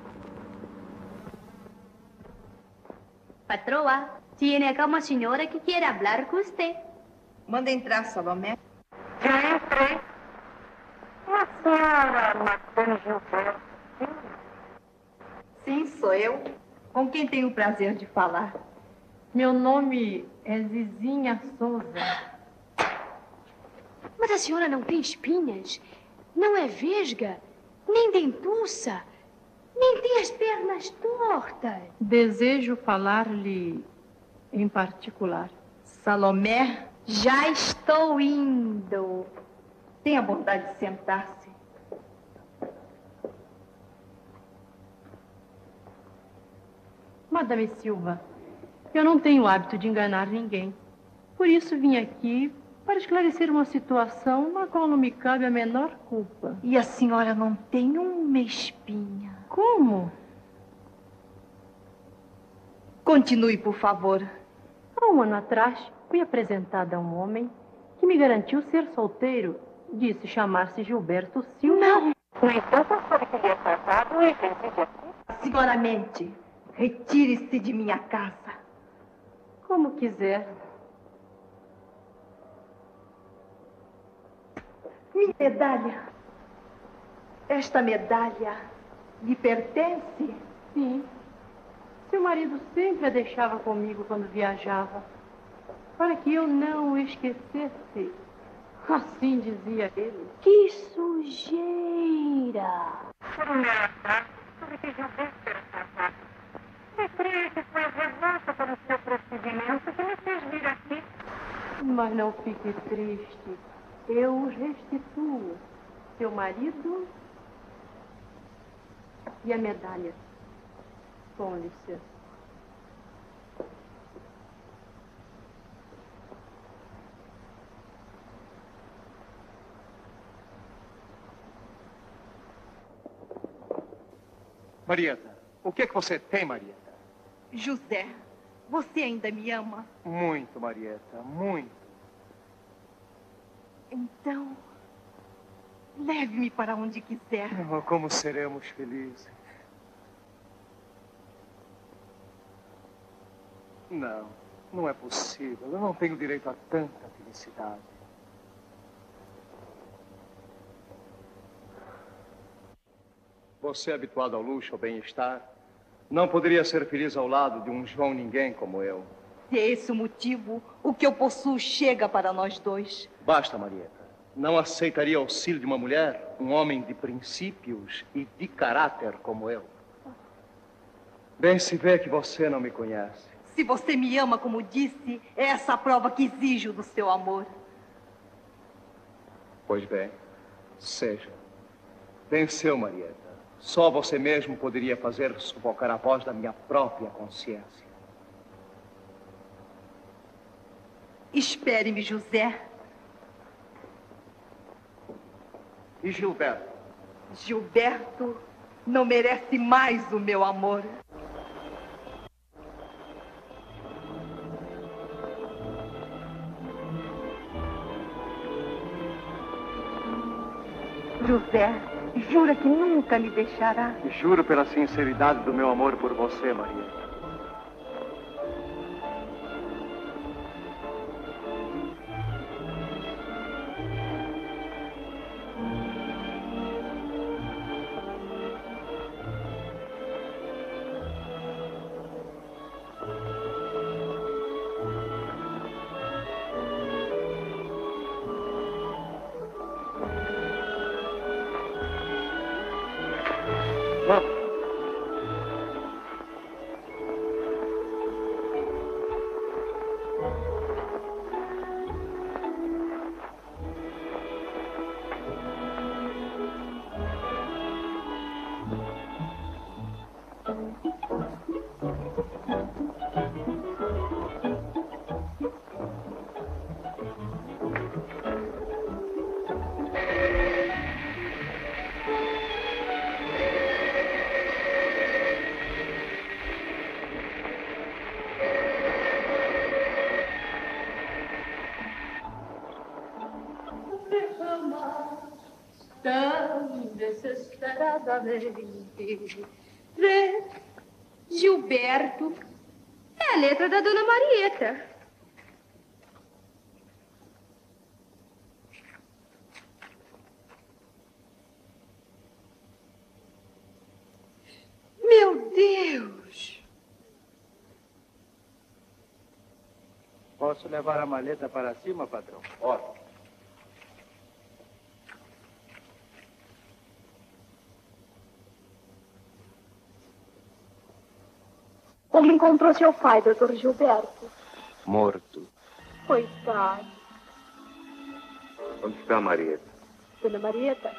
Speaker 5: Patroa, tiene acá uma senhora que quer falar com você.
Speaker 15: Manda entrar, Salomé.
Speaker 14: Já entrei. A senhora Madame Gilberto?
Speaker 15: Sim, sou eu. Com quem tenho o prazer de falar?
Speaker 20: Meu nome é Zizinha Souza.
Speaker 6: Mas a senhora não tem espinhas, não é vesga, nem dentuça, nem tem as pernas tortas.
Speaker 20: Desejo falar-lhe em particular.
Speaker 15: Salomé?
Speaker 5: Já estou indo.
Speaker 15: Tenha bondade de sentar-se.
Speaker 20: Madame Silva, eu não tenho o hábito de enganar ninguém. Por isso vim aqui para esclarecer uma situação na qual não me cabe a menor culpa.
Speaker 15: E a senhora não tem uma espinha?
Speaker 20: Como?
Speaker 15: Continue, por favor.
Speaker 20: Há um ano atrás, fui apresentada a um homem que me garantiu ser solteiro. Disse chamar-se Gilberto Silva.
Speaker 15: Não!
Speaker 16: No entanto, eu soube que ele é casado e reside aqui.
Speaker 15: Senhora mente. Retire-se de minha casa.
Speaker 20: Como quiser.
Speaker 15: Minha medalha. Esta medalha lhe pertence?
Speaker 20: Sim. Seu marido sempre a deixava comigo quando viajava, para que eu não o esquecesse. Assim dizia ele.
Speaker 14: Que sujeira!
Speaker 16: Por um acaso, soube que Gilberto era casado. E creio que foi a revolta pelo seu procedimento que me fez vir aqui.
Speaker 20: Mas não fique triste. Eu o restituo. Seu marido e a medalha. Com licença.
Speaker 7: Marieta, o que é que você tem, Marieta?
Speaker 15: José, você ainda me ama?
Speaker 7: Muito, Marieta, muito.
Speaker 15: Então, leve-me para onde quiser.
Speaker 7: Oh, como seremos felizes. Não, não é possível. Eu não tenho direito a tanta felicidade. Você, habituado ao luxo, ao bem-estar, não poderia ser feliz ao lado de um João Ninguém como eu.
Speaker 15: Se é esse o motivo, o que eu possuo chega para nós dois.
Speaker 7: Basta, Marieta. Não aceitaria auxílio de uma mulher, um homem de princípios e de caráter como eu. Bem se vê que você não me conhece.
Speaker 15: Se você me ama, como disse, é essa a prova que exijo do seu amor.
Speaker 7: Pois bem, seja. Venceu, Marieta. Só você mesmo poderia fazer sufocar a voz da minha própria consciência.
Speaker 15: Espere-me, José.
Speaker 7: E Gilberto?
Speaker 15: Gilberto não merece mais o meu amor. José, jura que nunca me deixará?
Speaker 7: Juro pela sinceridade do meu amor por você, Marieta.
Speaker 12: Tão desesperadamente. Gilberto. É a letra da Dona Marieta.
Speaker 15: Meu Deus!
Speaker 7: Posso levar a maleta para cima, patrão? Ótimo.
Speaker 14: Como encontrou seu pai, Dr. Gilberto?
Speaker 1: Morto.
Speaker 14: Coitado.
Speaker 1: Onde está a Marieta?
Speaker 14: Dona Marieta?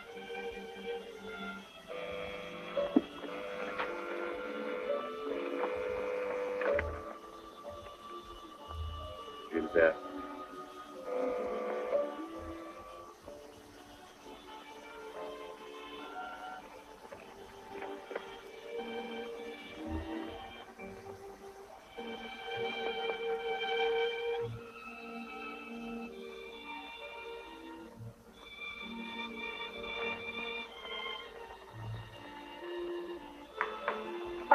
Speaker 1: Gilberto.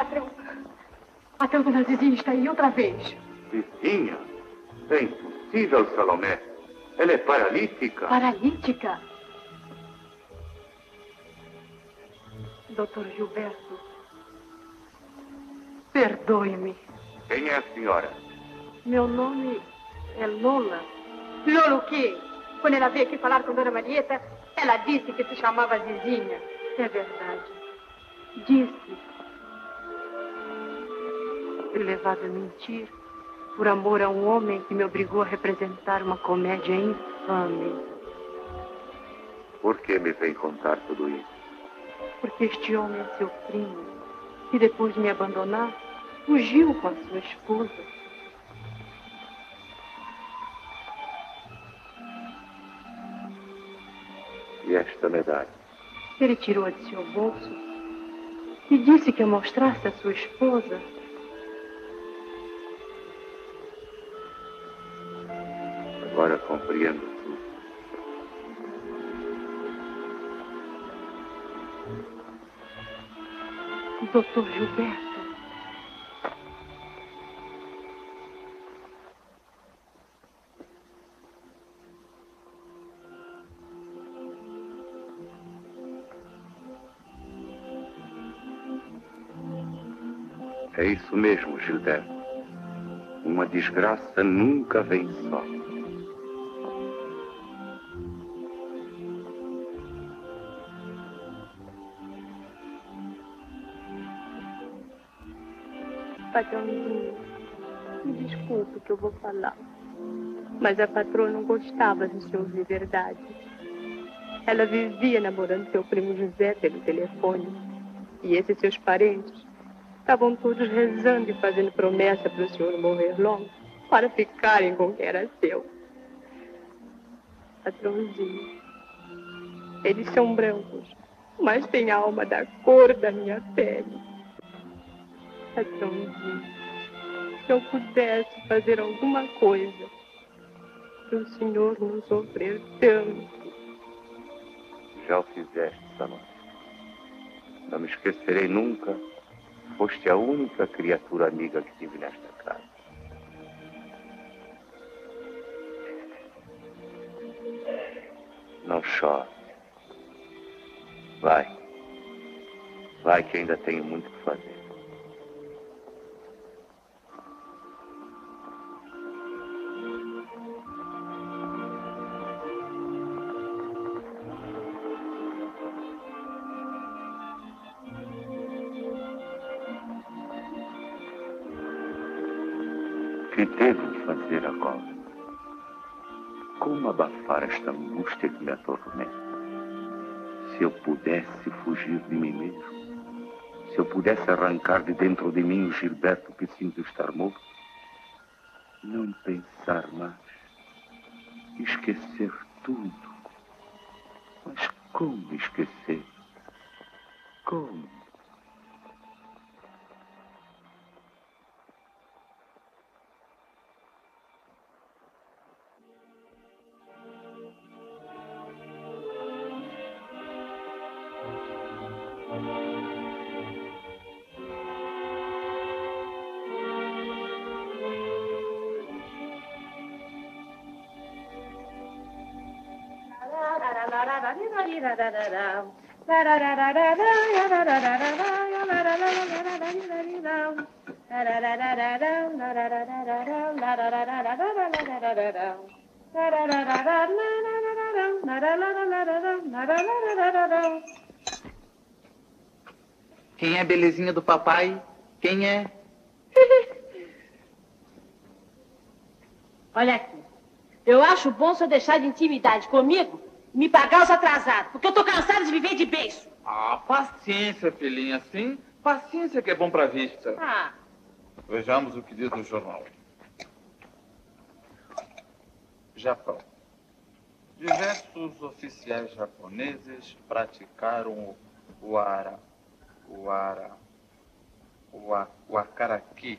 Speaker 20: patrão. Patrão, dona Zizinha está aí outra vez.
Speaker 2: Zizinha? É impossível, Salomé. Ela é paralítica.
Speaker 20: Paralítica? Doutor Gilberto, perdoe-me.
Speaker 2: Quem é a senhora?
Speaker 20: Meu nome é Lola. Lola o quê? Quando ela veio aqui falar com Dona Marieta, ela disse que se chamava Zizinha. É verdade. Disse. Fui levada a mentir por amor a um homem que me obrigou a representar uma comédia infame.
Speaker 2: Por que me vem contar tudo isso?
Speaker 20: Porque este homem é seu primo. E depois de me abandonar, fugiu com a sua esposa.
Speaker 2: E esta medalha?
Speaker 20: Ele tirou-a de seu bolso e disse que eu mostrasse a sua esposa.
Speaker 2: Agora compreendo tudo.
Speaker 20: Doutor Gilberto.
Speaker 2: É isso mesmo, Gilberto. Uma desgraça nunca vem só.
Speaker 6: Patrãozinho, me desculpe o que eu vou falar, mas a patroa não gostava de se ouvir verdade. Ela vivia namorando seu primo José pelo telefone. E esses seus parentes estavam todos rezando e fazendo promessa para o senhor morrer logo, para ficarem com quem era seu. Patrãozinho, eles são brancos, mas têm a alma da cor da minha pele. Patrãozinho, se eu pudesse fazer alguma coisa para o senhor não sofrer tanto.
Speaker 2: Já o fizeste, Salomé. Não me esquecerei nunca. Foste a única criatura amiga que tive nesta casa. Não chore. Vai. Vai que ainda tenho muito que fazer. O que devo fazer agora? Como abafar esta angústia que me atormenta? Se eu pudesse fugir de mim mesmo, se eu pudesse arrancar de dentro de mim o Gilberto que sinto estar morto, não pensar mais, esquecer tudo. Mas como esquecer? Como?
Speaker 13: Quem é a belezinha do papai? Quem é?
Speaker 16: Olha aqui, eu acho bom você deixar de intimidade comigo e me pagar os atrasados, porque eu tô cansada de viver de beijo.
Speaker 11: Ah, paciência, filhinha, sim. Paciência que é bom pra vista.
Speaker 16: Ah.
Speaker 11: Vejamos o que diz no jornal. Japão. Diversos oficiais japoneses praticaram o acaraqui.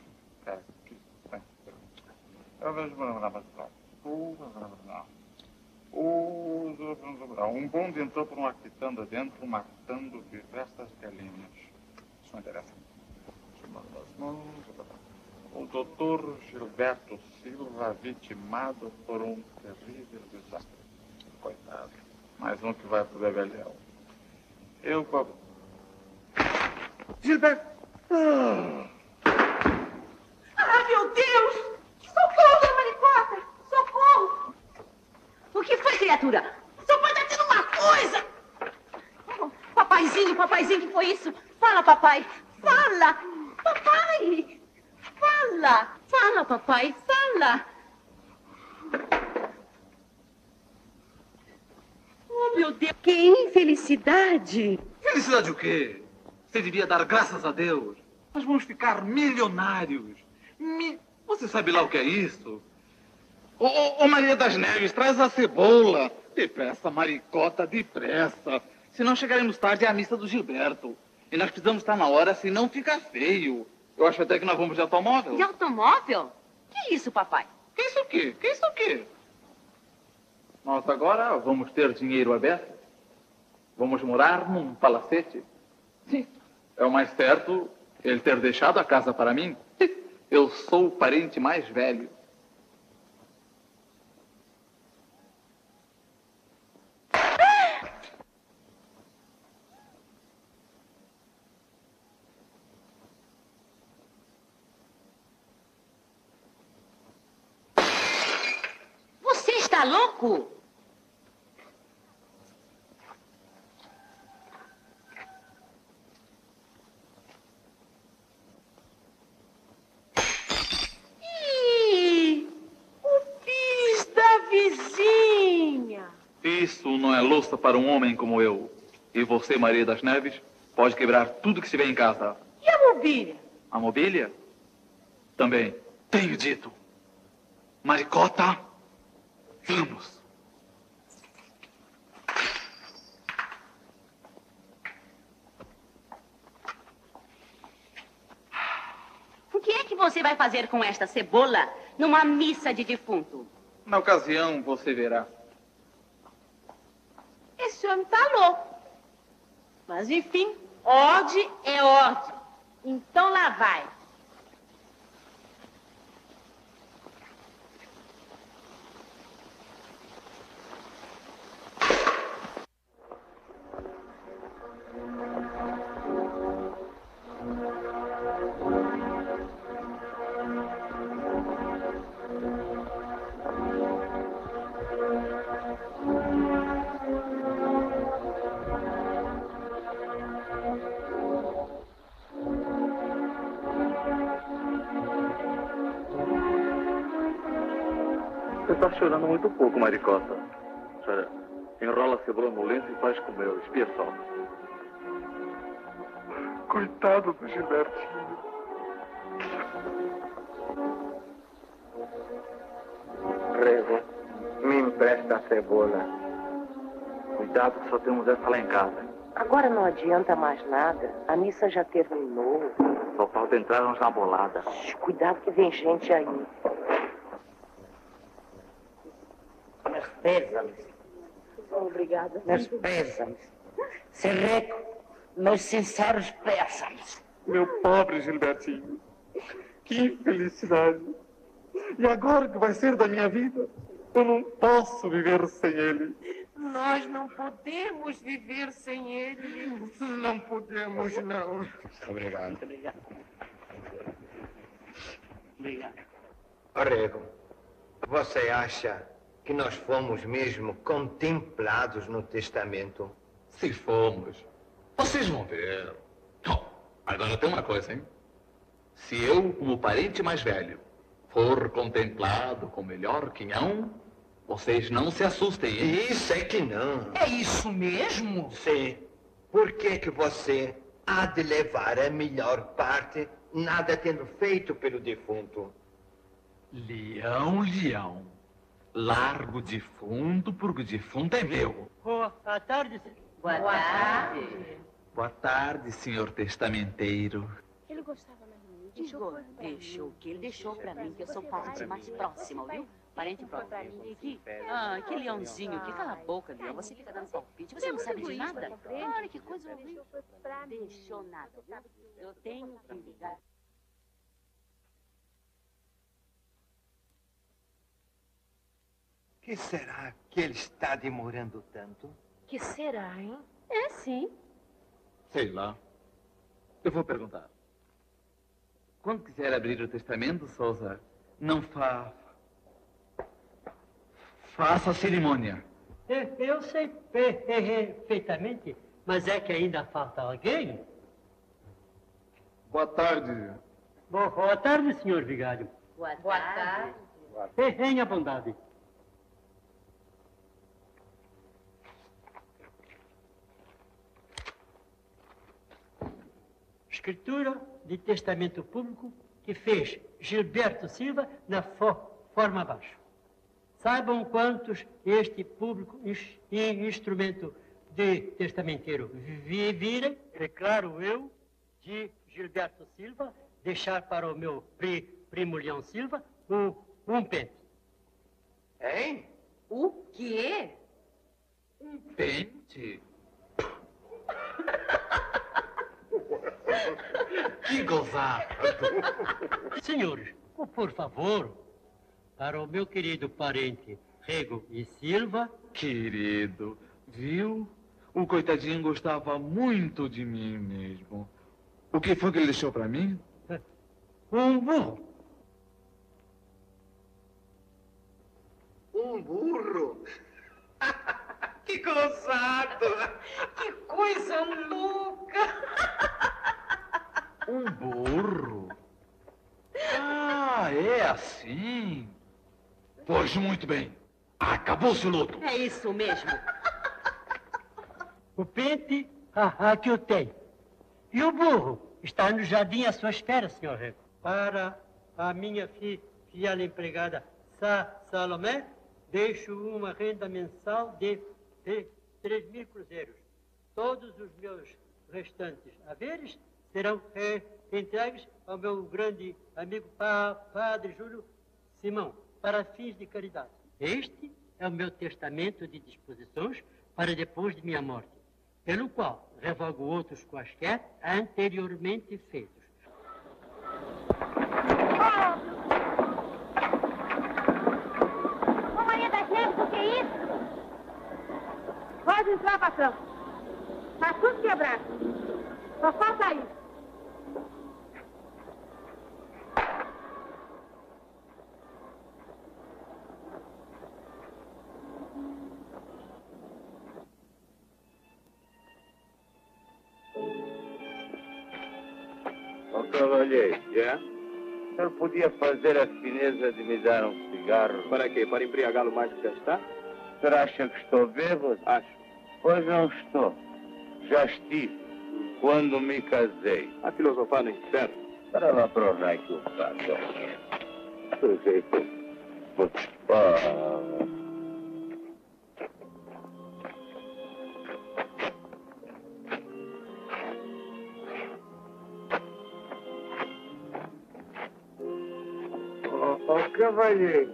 Speaker 11: Um bonde entrou por uma quitanda dentro, matando diversas galinhas. Isso não interessa. O doutor Gilberto Silva vitimado por um terrível desastre. Coitado. Mais um que vai pro bebelhão. Eu... Gilberto!
Speaker 5: Ah, meu Deus! Socorro, dona Maricota! Socorro! O que foi, criatura? Seu pai tá tendo uma coisa! Papaizinho, papaizinho, que foi isso? Fala, papai! Fala! Papai! Fala! Fala, papai! Fala! Oh, meu Deus! Que infelicidade!
Speaker 17: Felicidade o quê? Você devia dar graças a Deus. Nós vamos ficar milionários. Você sabe lá o que é isso? Ô, Maria das Neves, traz a cebola. Depressa, Maricota, depressa. Senão chegaremos tarde à missa do Gilberto. E nós precisamos estar na hora, senão fica feio. Eu acho até que nós vamos de automóvel.
Speaker 5: De automóvel? Que isso, papai?
Speaker 17: Que isso o quê? Que isso o quê? Nós agora vamos ter dinheiro aberto. Vamos morar num palacete. Sim. É o mais certo ele ter deixado a casa para mim. Eu sou o parente mais velho.
Speaker 5: Você está louco?
Speaker 17: Isso não é louça para um homem como eu. E você, Maria das Neves, pode quebrar tudo que se vê em casa.
Speaker 5: E a mobília?
Speaker 17: A mobília? Também. Tenho dito. Maricota, vamos.
Speaker 5: O que é que você vai fazer com esta cebola numa missa de defunto?
Speaker 17: Na ocasião, você verá.
Speaker 5: Esse homem tá louco. Mas, enfim, ordem é ordem. Então lá vai.
Speaker 17: Você está chorando muito pouco, Maricota. Chora. Enrola a cebola no lenço e faz como eu. Espia só.
Speaker 11: Coitado do Gilbertinho.
Speaker 4: Rego, me empresta a cebola.
Speaker 17: Cuidado que só temos essa lá em casa.
Speaker 8: Agora não adianta mais nada. A missa já terminou.
Speaker 17: Só falta entrarmos na bolada.
Speaker 8: Cuidado que vem gente aí.
Speaker 22: Meus pêsames.
Speaker 8: Obrigada.
Speaker 22: Meus pêsames. Serreco, meus sinceros pêsames.
Speaker 11: Meu pobre Gilbertinho. Que infelicidade. E agora o que vai ser da minha vida? Eu não posso viver sem ele.
Speaker 22: Nós não podemos viver sem ele.
Speaker 11: Não podemos, não.
Speaker 18: Obrigado.
Speaker 22: Obrigado. Obrigado.
Speaker 18: Rego, você acha que nós fomos mesmo contemplados no testamento?
Speaker 17: Se fomos. Vocês vão ver. Oh, agora tem uma coisa, hein? Se eu, como parente mais velho, for contemplado com melhor quinhão, vocês não se assustem, hein?
Speaker 18: Isso é que não.
Speaker 22: É isso mesmo?
Speaker 18: Sim. Por que você há de levar a melhor parte, nada tendo feito pelo defunto?
Speaker 17: Leão, leão. Largo o defunto, porque o defunto é meu.
Speaker 22: Boa tarde, senhor.
Speaker 5: Boa tarde.
Speaker 17: Boa tarde, senhor testamenteiro.
Speaker 5: Ele gostava mais de mim. Deixou o que ele deixou pra mim, que eu sou parente mais próxima, viu? Parente próximo. Que leãozinho aqui. Cala a boca, leão. Você fica dando palpite. Você não sabe de nada? Olha que coisa horrível. Deixou nada, viu? Eu tenho que ligar.
Speaker 18: Que será que ele está demorando tanto?
Speaker 16: Que será, hein?
Speaker 6: É, sim.
Speaker 17: Sei lá. Eu vou perguntar. Quando quiser abrir o testamento, Souza, não faça cerimônia.
Speaker 9: Eu sei perfeitamente, mas é que ainda falta alguém.
Speaker 17: Boa tarde.
Speaker 9: Boa tarde, senhor vigário.
Speaker 5: Boa tarde.
Speaker 9: Tenha bondade. Escritura de testamento público que fez Gilberto Silva na forma abaixo. Saibam quantos este público instrumento de testamenteiro virem, declaro eu, de Gilberto Silva, deixar para o meu primo Leão Silva um pente.
Speaker 18: Hein?
Speaker 5: O quê?
Speaker 17: Um pente? Que gozado!
Speaker 9: Senhores, por favor, para o meu querido parente Rego e Silva.
Speaker 17: Querido, viu? O coitadinho gostava muito de mim mesmo. O que foi que ele deixou para mim?
Speaker 9: Um burro.
Speaker 18: Um burro? Que gozado!
Speaker 16: Que coisa louca!
Speaker 17: Um burro? Ah, é assim? Pois muito bem. Acabou-se o luto.
Speaker 5: É isso mesmo.
Speaker 9: O pente, aqui eu tenho. E o burro está no jardim à sua espera, senhor Rego. Para a minha fiel empregada Salomé, deixo uma renda mensal de 3.000 cruzeiros. Todos os meus restantes haveres serão entregues ao meu grande amigo Padre Júlio Simão, para fins de caridade. Este é o meu testamento de disposições para depois de minha morte, pelo qual revogo outros quaisquer anteriormente feitos.
Speaker 14: Ô Maria das Neves, o que é isso? Pode entrar, patrão. Tá tudo quebrado. Só falta isso.
Speaker 4: Ó cavalheiro, já? O senhor podia fazer a fineza de me dar um cigarro?
Speaker 1: Para quê? Para embriagá-lo mais do que já está?
Speaker 4: O senhor acha que estou bêbado?
Speaker 1: Acho.
Speaker 4: Pois não estou. Já estive. Quando me casei.
Speaker 1: A filosofar no inferno.
Speaker 4: Para lá para o raio que eu faço. Sujeito. Cavalheiro,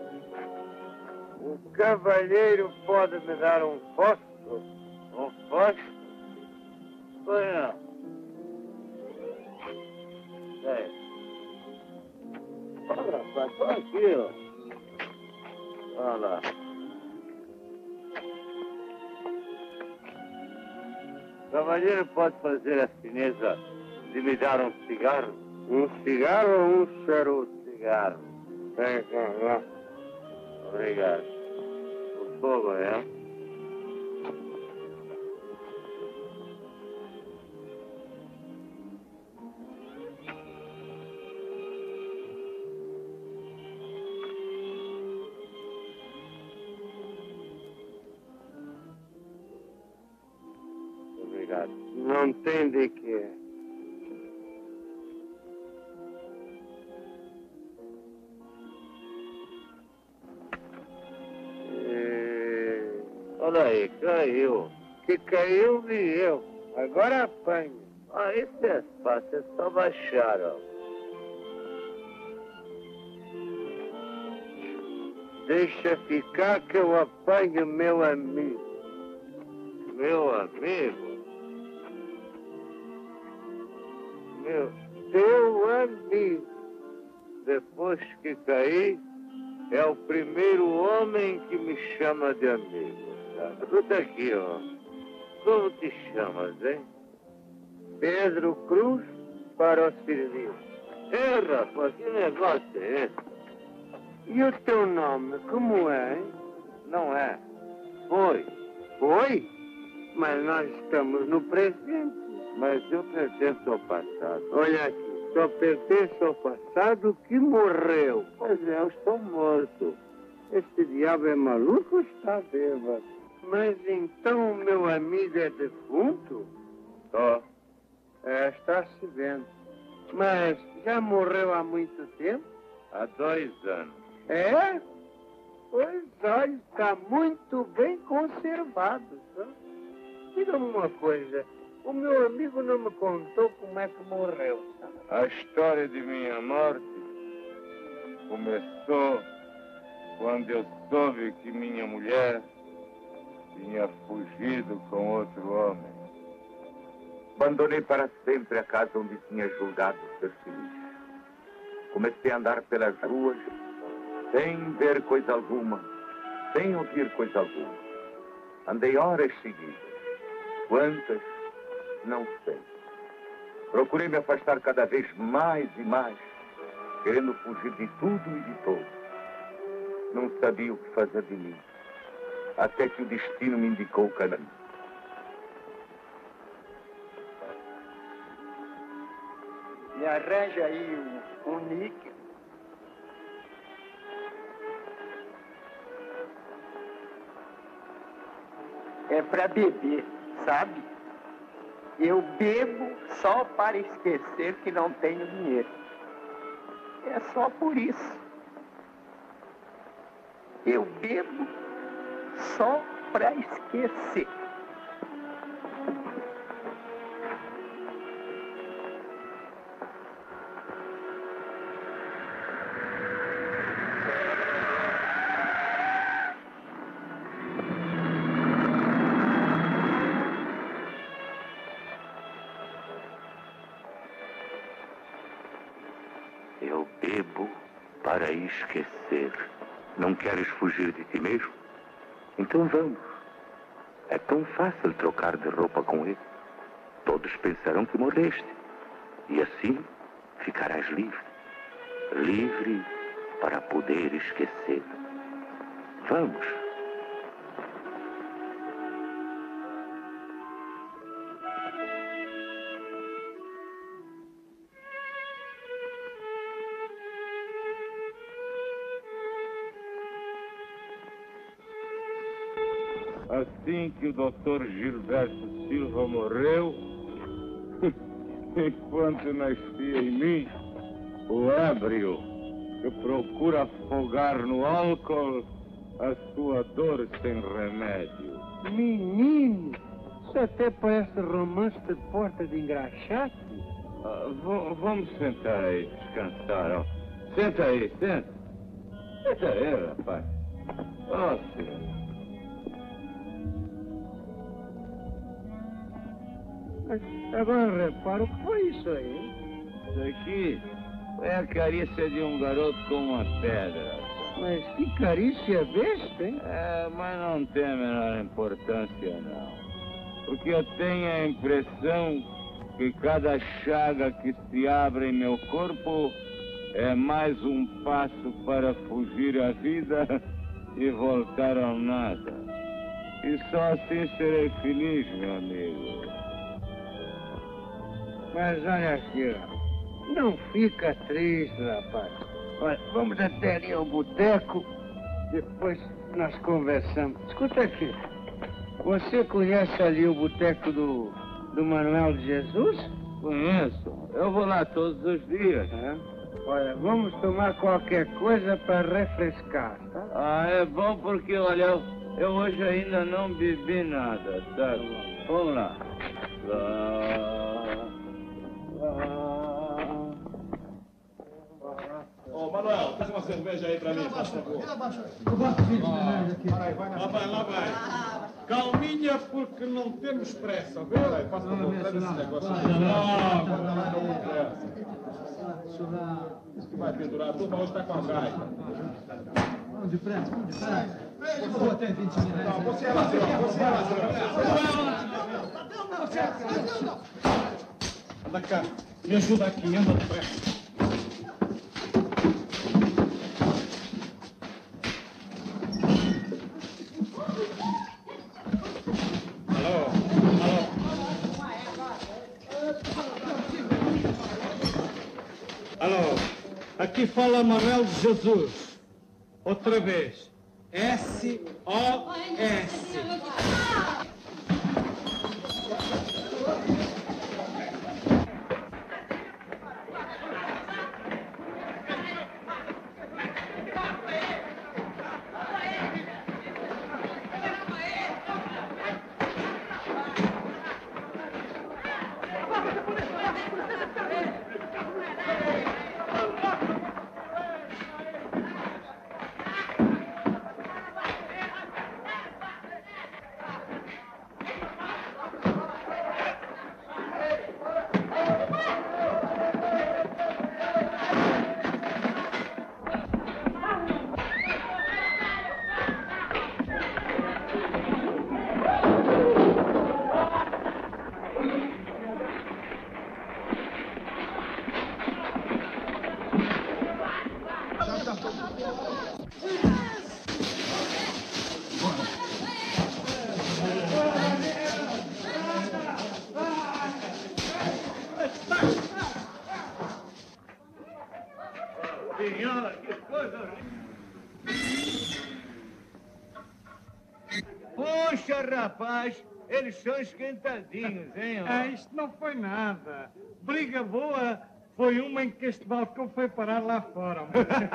Speaker 4: o cavalheiro pode me dar um fósforo? Um fósforo? Pois não. É. Olha, rapaz, só aqui, ó. Olha lá. O cavalheiro pode fazer a fineza de me dar um cigarro? Um cigarro ou um charuto de cigarro? Vem cá, lá. Obrigado. O fogo, é? Obrigado. Não tem de quê. Olha aí, caiu. Que caiu vi eu. Agora apanho. Ah, isso é fácil, é só baixar, ó. Deixa ficar que eu apanho meu amigo. Meu amigo? Meu, teu amigo. Depois que caí,
Speaker 3: é o primeiro homem que me chama de amigo. Escuta aqui, ó. Como te chamas, hein? Pedro Cruz para os Pirineus. Rapaz, que negócio é esse? E o teu nome, como é, hein? Não é. Foi. Foi? Mas nós estamos no presente. Mas eu pertenço ao passado. Olha aqui, só pertenço ao passado que morreu. Pois é, eu estou morto. Esse diabo é maluco ou está bêbado? Mas então o meu amigo é defunto? Só. Está se vendo. Mas já morreu há muito tempo? Há 2 anos. É? Pois olha, está muito bem conservado. Sabe? Diga-me uma coisa. O meu amigo não me contou como é que morreu. Sabe? A história de minha morte começou quando eu soube que minha mulher tinha fugido com outro homem.
Speaker 4: Abandonei para sempre a casa onde tinha julgado ser feliz. Comecei a andar pelas ruas sem ver coisa alguma, sem ouvir coisa alguma. Andei horas seguidas. Quantas? Não sei. Procurei me afastar cada vez mais e mais, querendo fugir de tudo e de todos. Não sabia o que fazer de mim, até que o destino me indicou o caminho.
Speaker 18: Me arranja aí um níquel. É para beber, sabe? Eu bebo só para esquecer que não tenho dinheiro. É só por isso. Eu bebo só para esquecer.
Speaker 4: Eu bebo para esquecer. Não queres fugir de ti mesmo? Então vamos. É tão fácil trocar de roupa com ele. Todos pensarão que morreste. E assim ficarás livre. Livre para poder esquecer. Vamos.
Speaker 3: Assim que o Dr. Gilberto Silva morreu, enquanto nascia em mim o ébrio que procura afogar no álcool a sua dor sem remédio.
Speaker 9: Menino, isso até parece romance de porta de engraxate.
Speaker 3: Vamos sentar aí, descansar. Ó. Senta aí, senta. Senta aí, rapaz. Ó, senhor.
Speaker 9: Agora repara, o que foi isso aí?
Speaker 3: Isso aqui foi a carícia de um garoto com uma pedra.
Speaker 9: Mas que carícia besta, hein?
Speaker 3: É, mas não tem a menor importância, não. Porque eu tenho a impressão que cada chaga que se abre em meu corpo é mais um passo para fugir à vida e voltar ao nada. E só assim serei feliz, meu amigo.
Speaker 9: Mas olha aqui, não fica triste, rapaz. Olha, vamos até ali ao boteco, depois nós conversamos. Escuta aqui, você conhece ali o boteco do Manuel de Jesus?
Speaker 3: Conheço, eu vou lá todos os dias.
Speaker 9: Olha, vamos tomar qualquer coisa para refrescar, tá?
Speaker 3: Ah, é bom porque, olha, eu hoje ainda não bebi nada, sabe? Vamos lá.
Speaker 10: Ô, Manuel, traz uma cerveja aí pra mim, por favor. Lá vai. Calminha, porque não temos pressa, viu? Passa por trás desse negócio. Isso que vai pendurar, a turma hoje tá com a gaita. Vamos depressa, vamos depressa. Vou até 20 minutos. Não, você é ladrão. Anda cá, me ajuda aqui, anda depressa. Alô, aqui fala Manuel de Jesus. Outra vez. S-O-S. Senhora, que coisa horrível. Puxa, rapaz, eles são esquentadinhos, hein? Isto não foi nada. Briga boa foi uma em que este balcão foi parar lá fora.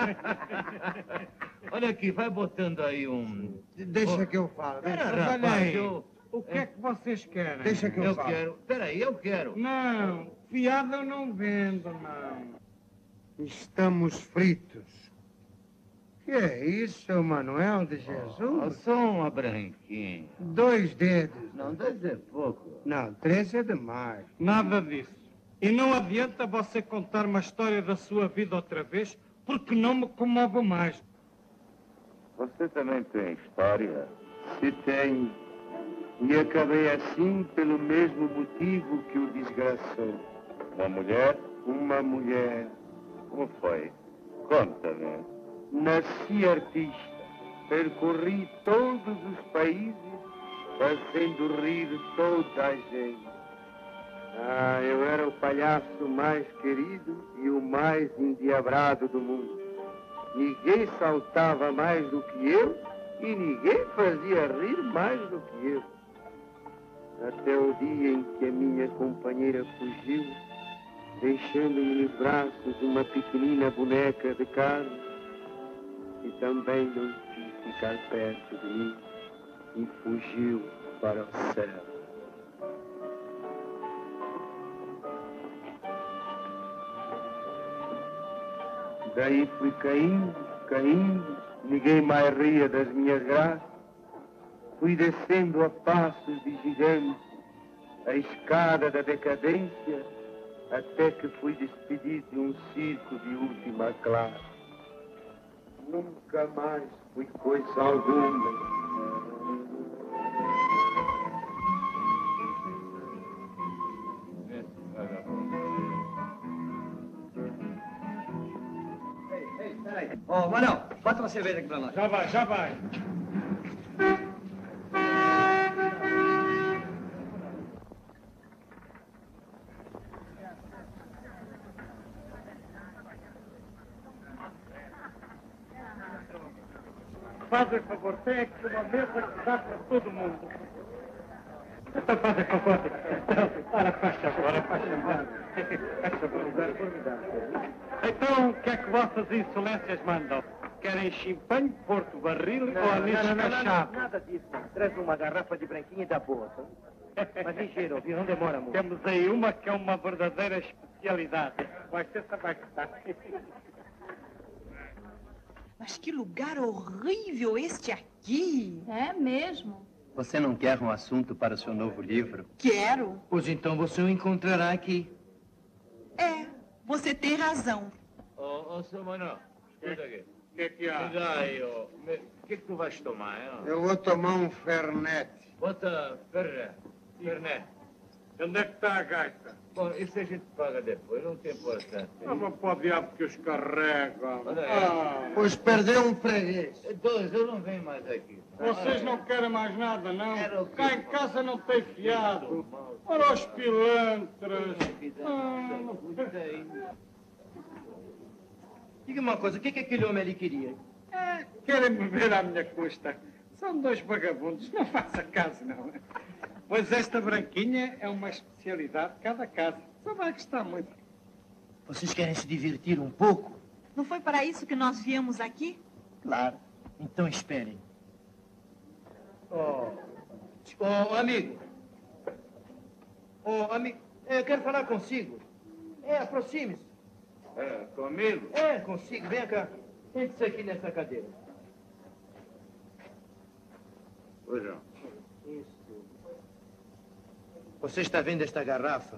Speaker 10: Olha aqui, vai botando aí um...
Speaker 3: Deixa que eu falo.
Speaker 10: Olha aí. O que é que vocês querem?
Speaker 3: Deixa que eu falo.
Speaker 10: Quero. Peraí, eu quero. Não, fiado eu não vendo, não.
Speaker 3: Estamos fritos. Que é isso, Manuel de Jesus?
Speaker 10: Só uma branquinha.
Speaker 3: 2 dedos.
Speaker 10: Não, 2 é pouco.
Speaker 3: Não, 3 é demais.
Speaker 10: Nada disso. E não adianta você contar uma história da sua vida outra vez, porque não me comove mais.
Speaker 3: Você também tem história? Se tem. E acabei assim pelo mesmo motivo que o desgraçou.
Speaker 2: Uma mulher?
Speaker 3: Uma mulher.
Speaker 2: Como foi? Conta-me.
Speaker 3: Nasci artista. Percorri todos os países, fazendo rir toda a gente. Eu era o palhaço mais querido e o mais endiabrado do mundo. Ninguém saltava mais do que eu e ninguém fazia rir mais do que eu. Até o dia em que a minha companheira fugiu, deixando-me nos braços uma pequenina boneca de carne, e também não quis ficar perto de mim e fugiu para o céu. Daí fui caindo, ninguém mais ria das minhas graças. Fui descendo a passos de gigante a escada da decadência, até que fui despedido de um circo de última classe. Nunca mais fui coisa alguma.
Speaker 7: Ô, Manuel, bota uma cerveja aqui pra nós.
Speaker 10: Já vai, já vai. Faz favor, tem aqui uma mesa que dá para todo mundo. Então, faz favor. Ora, faz favor, faz favor. Faz favor. Então, o que é que vossas insolências mandam? Querem champanhe, Porto Barril ou anis cachado?
Speaker 3: Nada disso. Traz uma garrafa de branquinha e da boa. Mas ligeiro, viu? Não demora muito.
Speaker 10: Temos aí uma que é uma verdadeira especialidade. Vai ser também que está.
Speaker 19: Mas que lugar horrível este aqui.
Speaker 12: É mesmo.
Speaker 21: Você não quer um assunto para o seu novo livro?
Speaker 19: Quero.
Speaker 21: Pois então você o encontrará aqui.
Speaker 19: É, você tem razão.
Speaker 2: Ô, seu Manuel, escuta aqui.
Speaker 10: que há?
Speaker 3: Diga aí, ó. O que tu vais tomar, hein?
Speaker 18: Eu vou tomar um Fernet.
Speaker 3: Bota Fernet.
Speaker 10: Onde é que está a gaita?
Speaker 3: Bom, isso a gente paga depois, não tem importância.
Speaker 10: Ah, mas para o diabo que os carrega.
Speaker 18: Pois perdeu um freguês.
Speaker 3: Dois, eu não venho mais aqui.
Speaker 10: Vocês não querem mais nada, não? Cá em casa não tem fiado. Ora, os pilantras.
Speaker 21: Diga uma coisa, o que aquele homem ali queria?
Speaker 10: Querem me ver à minha custa. São dois vagabundos, não faça caso, não. Pois esta branquinha é uma especialidade de cada casa. Só vai gostar muito.
Speaker 21: Vocês querem se divertir um pouco?
Speaker 19: Não foi para isso que nós viemos aqui?
Speaker 21: Claro. Então esperem. Amigo. Amigo, eu quero falar consigo. Aproxime-se.
Speaker 3: Comigo?
Speaker 21: Consigo. Vem cá. Sente-se aqui nessa cadeira.
Speaker 3: Ô, João.
Speaker 21: Isso. Você está vendo esta garrafa?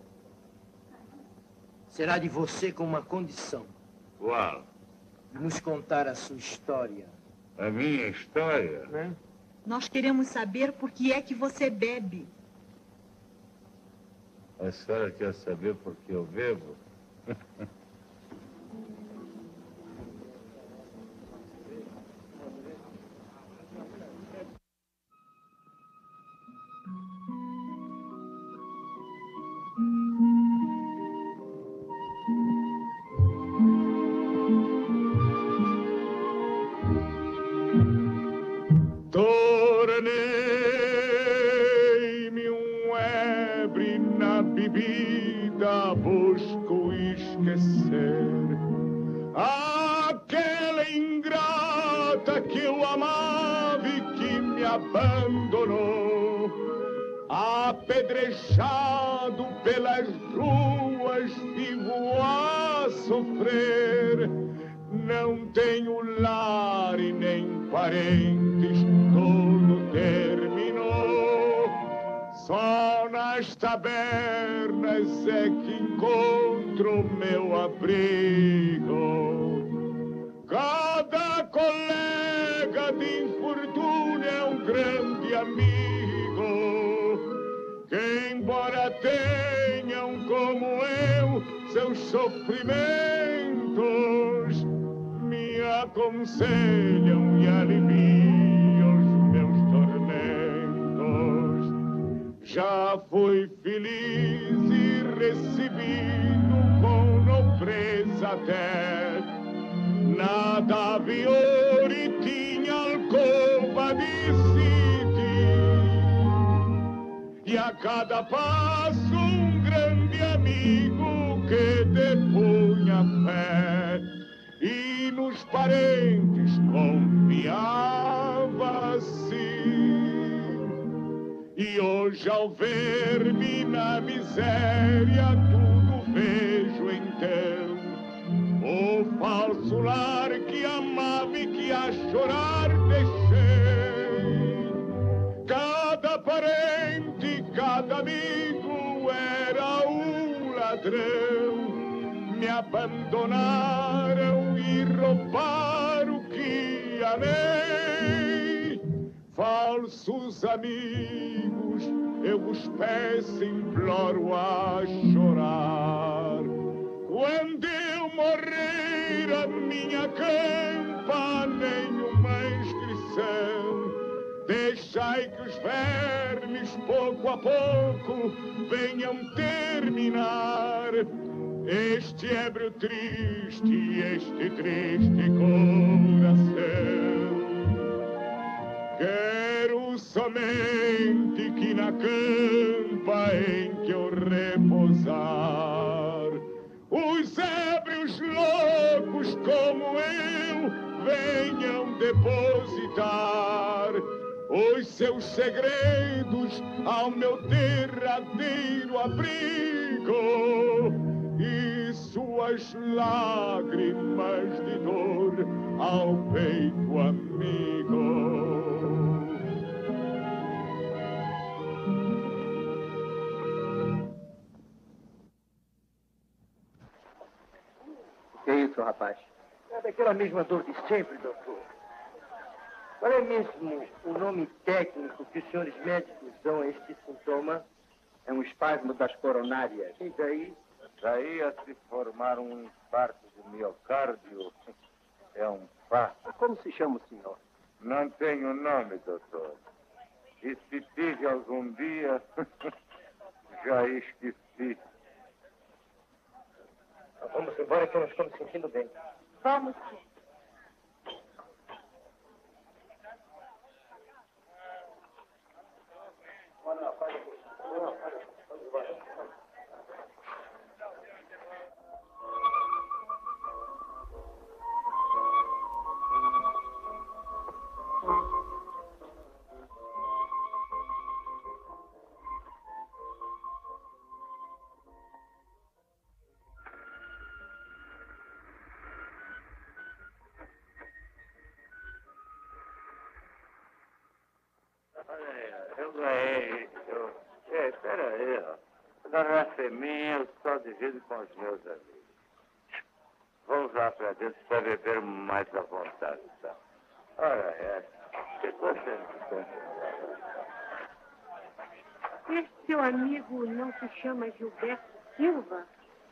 Speaker 21: Será de você com uma condição.
Speaker 3: Qual?
Speaker 21: De nos contar a sua história.
Speaker 3: A minha história?
Speaker 21: Né?
Speaker 19: Nós queremos saber por que é que você bebe.
Speaker 3: A senhora quer saber por que eu bebo?
Speaker 2: Tornei-me um ebre na bebida, busco esquecer aquela ingrata que eu amava e que me abandonou. Apedrejado pelas ruas, vivo a sofrer. Não tenho lar e nem parentes, tudo terminou. Só nas tabernas é que encontro meu abrigo. Cada colega de infortúnio é um grande amigo, que embora tenham como eu seus sofrimentos, me aconselham e aliviam os meus tormentos. Já fui feliz e recebido com nobreza até. Nada vior e tinha alcova de sítio, e a cada passo um grande amigo que te punha fé. E nos parentes confiava-se. E hoje ao ver-me na miséria tudo vejo então. O falso lar que amava e que a chorar deixei. Cada parente, cada amigo era um ladrão. Me abandonaram e roubaram o que amei. Falsos amigos, eu vos peço, imploro a chorar. Quando eu morrer a minha campa, nenhuma inscrição. Deixai que os vermes, pouco a pouco, venham terminar este ébrio triste, este triste coração. Quero somente que na campa em que eu repousar, os ébrios loucos como eu venham depositar os seus segredos ao meu derradeiro abrigo e suas lágrimas de dor ao peito amigo.
Speaker 21: Que é isso, rapaz?
Speaker 9: É daquela mesma dor de sempre, doutor. Qual é mesmo o nome técnico que os senhores médicos dão a este sintoma?
Speaker 3: É um espasmo das coronárias.
Speaker 9: E daí?
Speaker 3: Daí a se formar um infarto do miocárdio. É um fato.
Speaker 9: Como se chama o senhor?
Speaker 3: Não tenho nome, doutor. E se tive algum dia, já esqueci.
Speaker 9: Vamos embora que eu não estou me sentindo bem.
Speaker 14: Vamos.
Speaker 3: Eu ganhei. Espera aí, ó. Garrafa é minha, eu só divido com os meus amigos. Vamos lá pra dentro para beber mais à vontade, tá? Ora, que coisa interessante.
Speaker 14: Esse seu amigo não se chama Gilberto Silva?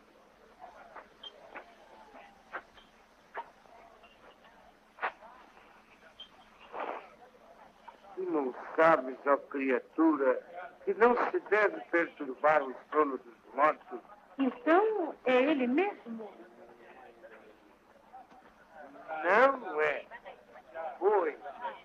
Speaker 3: Tu não sabes, ó criatura, que não se deve perturbar o sono dos mortos?
Speaker 14: Então, é ele mesmo?
Speaker 3: Não é. Foi.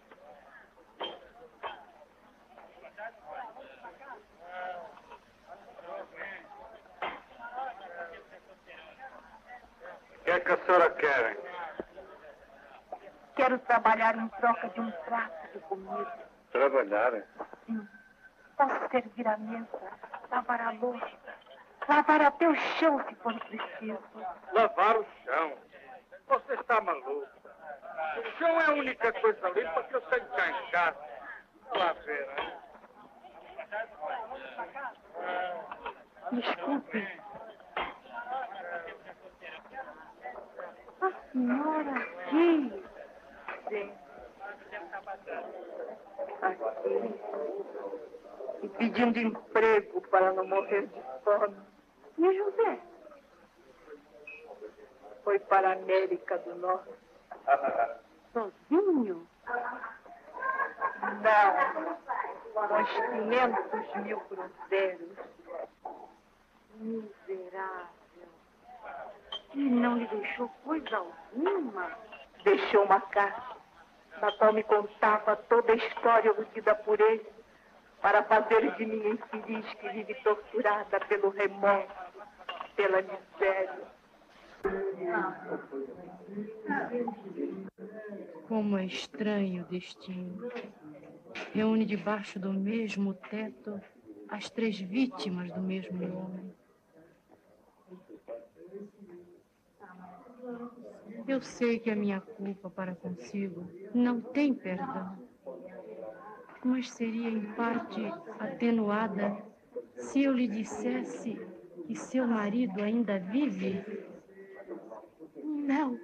Speaker 3: O que é que a senhora quer?
Speaker 14: Quero trabalhar em troca de um prato de comida.
Speaker 3: Trabalhar?
Speaker 14: Sim. Posso servir a mesa, lavar a louça, lavar até o chão se for preciso.
Speaker 3: Lavar o chão? Você está maluco? O chão é a única coisa limpa que eu tenho cá em casa. Lá ver, né?
Speaker 14: Desculpe. A senhora aqui. Sim. Aqui. E pedindo emprego para não morrer de fome. E o José? Foi para a América do Norte. Sozinho? Não. Com os 500 mil cruzeiros. Miserável. E não lhe deixou coisa alguma? Deixou uma carta, na qual me contava toda a história ouvida por ele, para fazer de mim infeliz que vive torturada pelo remorso, pela miséria. Como é estranho o destino. Reúne debaixo do mesmo teto as 3 vítimas do mesmo homem. Eu sei que a minha culpa para consigo não tem perdão, mas seria em parte atenuada se eu lhe dissesse que seu marido ainda vive. Não,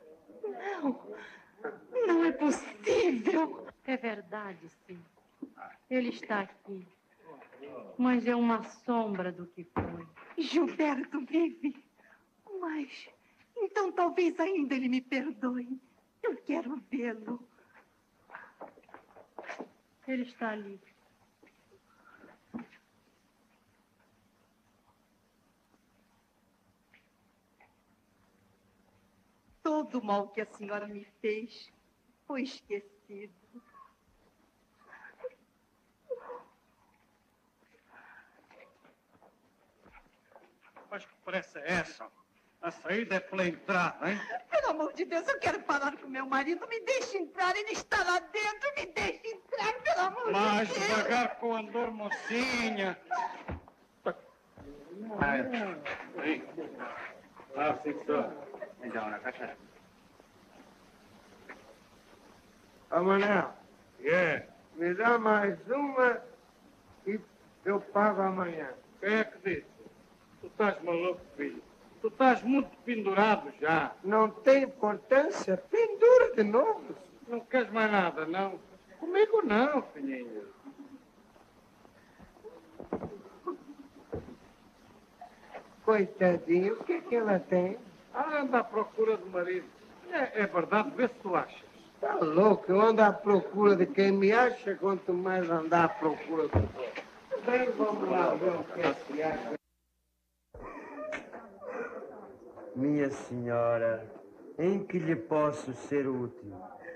Speaker 14: não é possível. É verdade, sim. Ele está aqui, mas é uma sombra do que foi. Gilberto vive, mas então talvez ainda ele me perdoe. Eu quero vê-lo. Ele está ali. Todo o mal que a senhora me fez foi esquecido.
Speaker 10: Mas que pressa é essa? A saída é pela entrada, hein?
Speaker 19: Pelo amor de Deus, eu quero falar com meu marido. Me deixe entrar, ele está lá dentro. Me deixe entrar, pelo amor de Deus.
Speaker 10: Mais devagar com o andor, mocinha. Sim, senhor.
Speaker 3: Então, na caixa.
Speaker 18: Manel,
Speaker 3: Me dá mais uma e eu pago amanhã.
Speaker 10: Quem é que disse? Tu estás maluco, filho? Tu estás muito pendurado já.
Speaker 18: Não tem importância. Pendura de novo.
Speaker 10: Não queres mais nada, não? Comigo não, filhinho.
Speaker 18: Coitadinho, o que é que ela tem?
Speaker 10: Ela anda à procura do marido. É verdade, vê se tu achas.
Speaker 18: Tá louco, eu ando à procura de quem me acha, quanto mais andar à procura do outro. Bem, vamos lá ver o que é que acha. Minha senhora, em que lhe posso ser útil?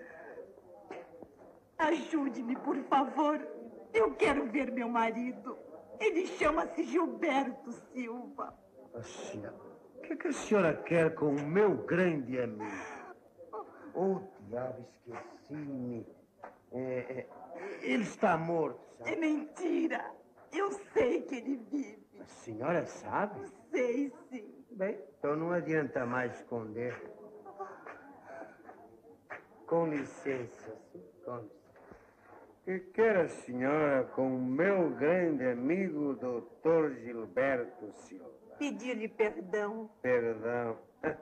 Speaker 19: Ajude-me, por favor. Eu quero ver meu marido. Ele chama-se Gilberto Silva.
Speaker 18: A senhora, o que é que a senhora quer com o meu grande amigo? Oh, diabo, esqueci-me. Ele está morto, sabe?
Speaker 19: É mentira. Eu sei que ele vive.
Speaker 18: A senhora sabe?
Speaker 19: Sei, sim.
Speaker 18: Bem, então não adianta mais esconder. Com licença, sim, com licença. O que quer a senhora com o meu grande amigo, Dr. Gilberto Silva?
Speaker 19: Pedir-lhe perdão.
Speaker 18: Perdão.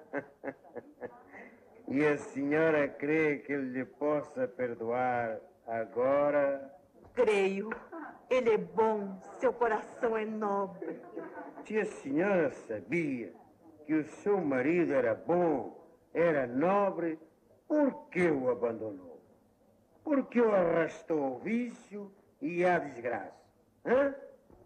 Speaker 18: E a senhora crê que ele lhe possa perdoar agora?
Speaker 19: Creio. Ele é bom, seu coração é nobre.
Speaker 18: Se a senhora sabia que o seu marido era bom, era nobre, por que o abandonou? Por que o arrastou ao vício e à desgraça? Hã?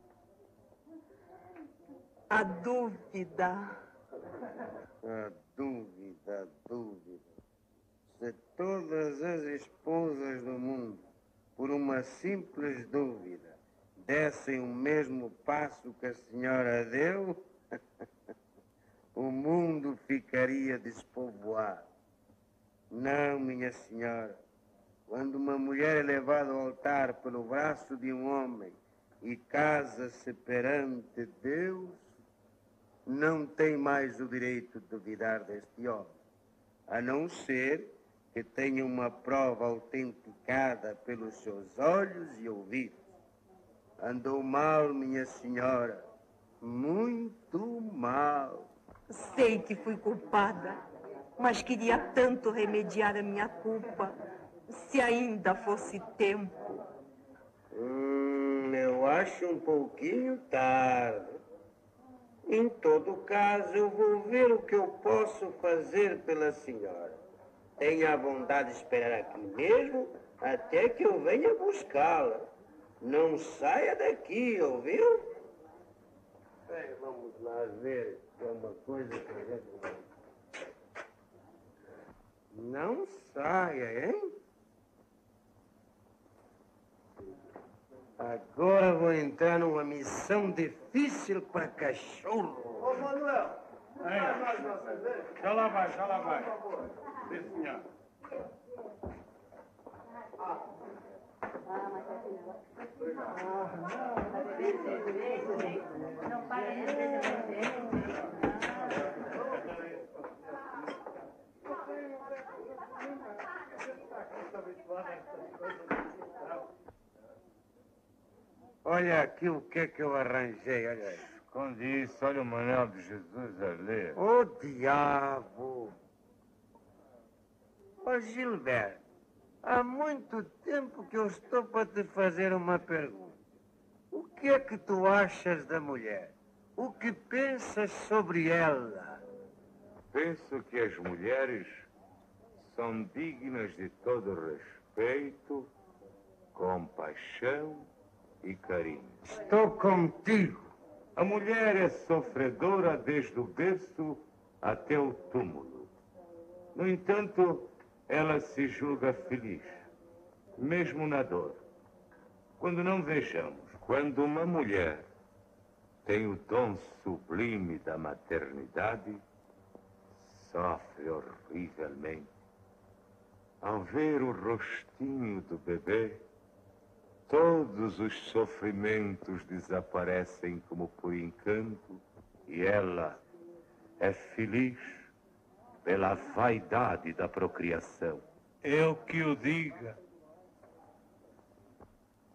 Speaker 19: A dúvida.
Speaker 18: A dúvida, a dúvida. Se todas as esposas do mundo, por uma simples dúvida, dessem o mesmo passo que a senhora deu, o mundo ficaria despovoado. Não, minha senhora. Quando uma mulher é levada ao altar pelo braço de um homem e casa-se perante Deus, não tem mais o direito de duvidar deste homem, a não ser que tenha uma prova autenticada pelos seus olhos e ouvidos. Andou mal, minha senhora, muito mal.
Speaker 19: Sei que fui culpada, mas queria tanto remediar a minha culpa, se ainda fosse tempo.
Speaker 18: Eu acho um pouquinho tarde. Em todo caso, eu vou ver o que eu posso fazer pela senhora. Tenha a bondade de esperar aqui mesmo até que eu venha buscá-la. Não saia daqui, ouviu? Bem, vamos lá ver se é uma coisa que a gente... Não saia, hein? Agora vou entrar numa missão difícil para cachorro.
Speaker 10: Ô, Manuel! Já lá vai, já lá vai. Sim, senhor.
Speaker 18: Olha aqui o que é que eu arranjei, olha aí.
Speaker 2: Esconde isso, olha o Manuel de Jesus ali.
Speaker 18: Ô, diabo! Ô, Gilberto, há muito tempo que eu estou para te fazer uma pergunta. O que é que tu achas da mulher? O que pensas sobre ela?
Speaker 2: Penso que as mulheres são dignas de todo respeito, compaixão e carinho.
Speaker 18: Estou contigo.
Speaker 2: A mulher é sofredora desde o berço até o túmulo. No entanto, ela se julga feliz, mesmo na dor. Quando não vejamos, quando uma mulher tem o dom sublime da maternidade, sofre horrivelmente. Ao ver o rostinho do bebê, todos os sofrimentos desaparecem como por encanto e ela é feliz pela vaidade da procriação.
Speaker 10: Eu que o diga.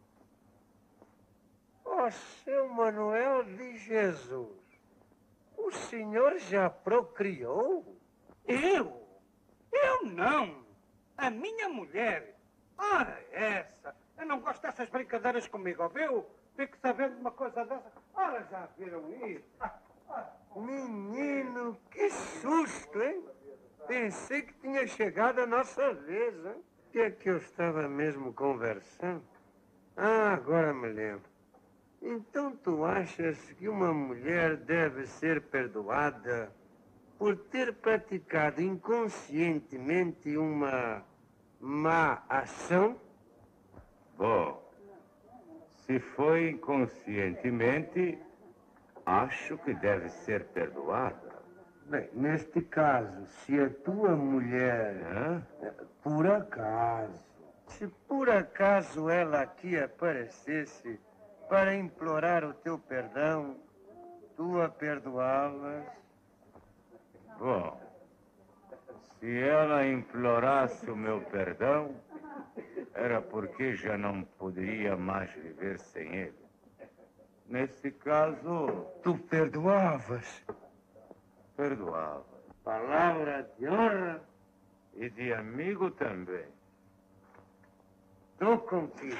Speaker 18: Ó, seu Manuel de Jesus, o
Speaker 15: senhor já procriou?
Speaker 10: Eu? Eu não. A minha mulher. Ora, essa. Eu não gosto dessas brincadeiras comigo, viu? Fico sabendo de uma coisa dessa. Ora, já viram isso?
Speaker 15: Menino, que susto, hein? Pensei que tinha chegado a nossa vez, hein? O que é que eu estava mesmo conversando? Ah, agora me lembro. Então tu achas que uma mulher deve ser perdoada por ter praticado inconscientemente uma má ação?
Speaker 2: Bom, se foi inconscientemente, acho que deve ser perdoada.
Speaker 15: Bem, neste caso, se a tua mulher, por acaso, se por acaso ela aqui aparecesse para implorar o teu perdão, tu a perdoavas?
Speaker 2: Bom, se ela implorasse o meu perdão, era porque já não poderia mais viver sem ele. Nesse caso...
Speaker 15: Tu perdoavas?
Speaker 2: Perdoava.
Speaker 15: Palavra de honra?
Speaker 2: E de amigo também.
Speaker 15: Estou contigo.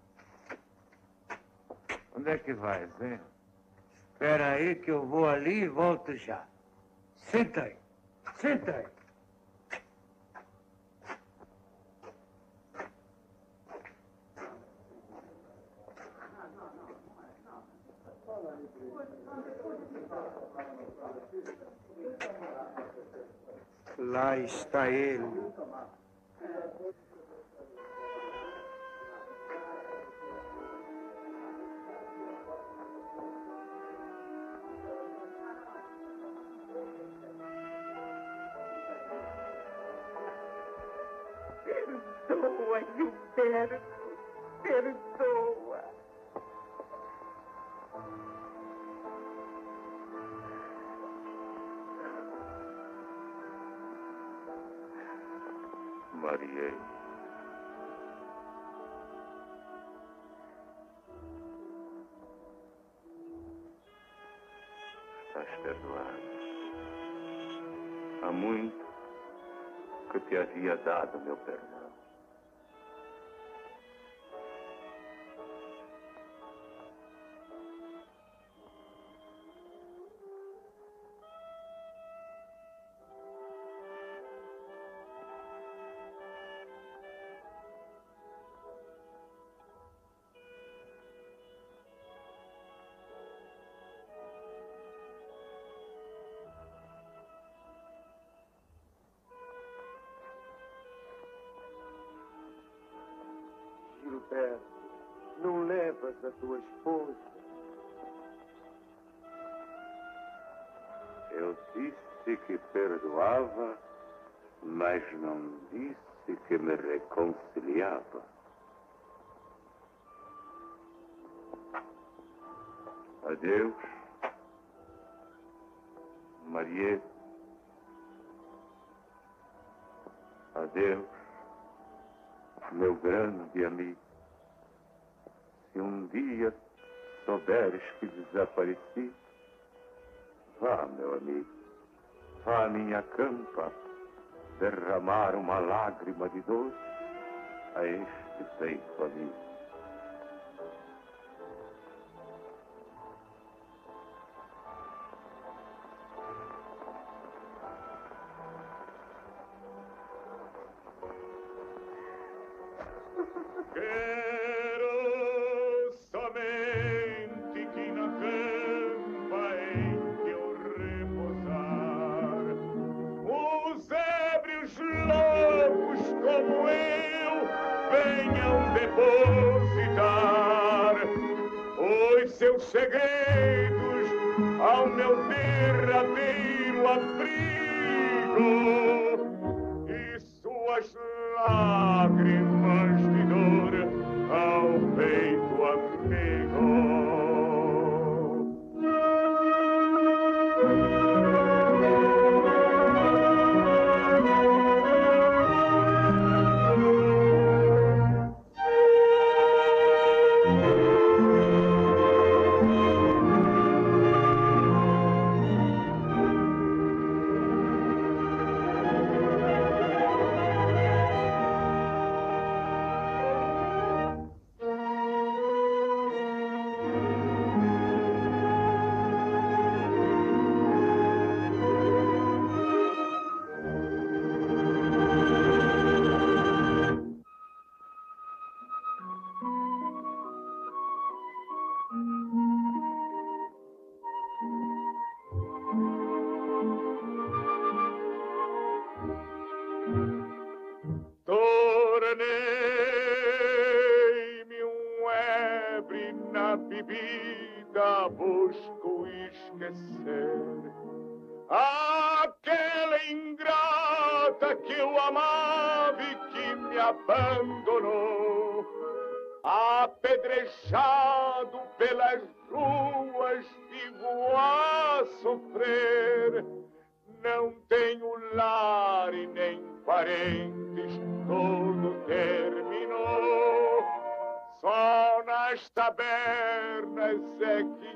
Speaker 2: Onde é que vais, hein?
Speaker 15: Espera aí que eu vou ali e volto já. Senta aí. Senta aí. Lá está ele.
Speaker 14: Perdoa, Gilberto. Perdoa.
Speaker 2: Mariei. Estás perdoado. Há muito que te havia dado meu perdão.
Speaker 15: Gilberto, não levas a tua esposa?
Speaker 2: Eu disse que perdoava, mas não disse que me reconciliava. Adeus, Maria. Adeus, meu grande amigo. Se um dia souberes que desapareci, vá, meu amigo, vá à minha campa derramar uma lágrima de dor a este peito amigo.
Speaker 11: Quero somente que na campa em que eu repousar os ébrios loucos como eu venham depositar os seus segredos ao meu derradeiro abrigo e suas lágrimas de dor ao peito amigo.
Speaker 13: garota que eu amava e que me abandonou, apedrejado pelas ruas, vivo a sofrer. Não tenho lar e nem parentes, tudo terminou. Só nas tabernas é que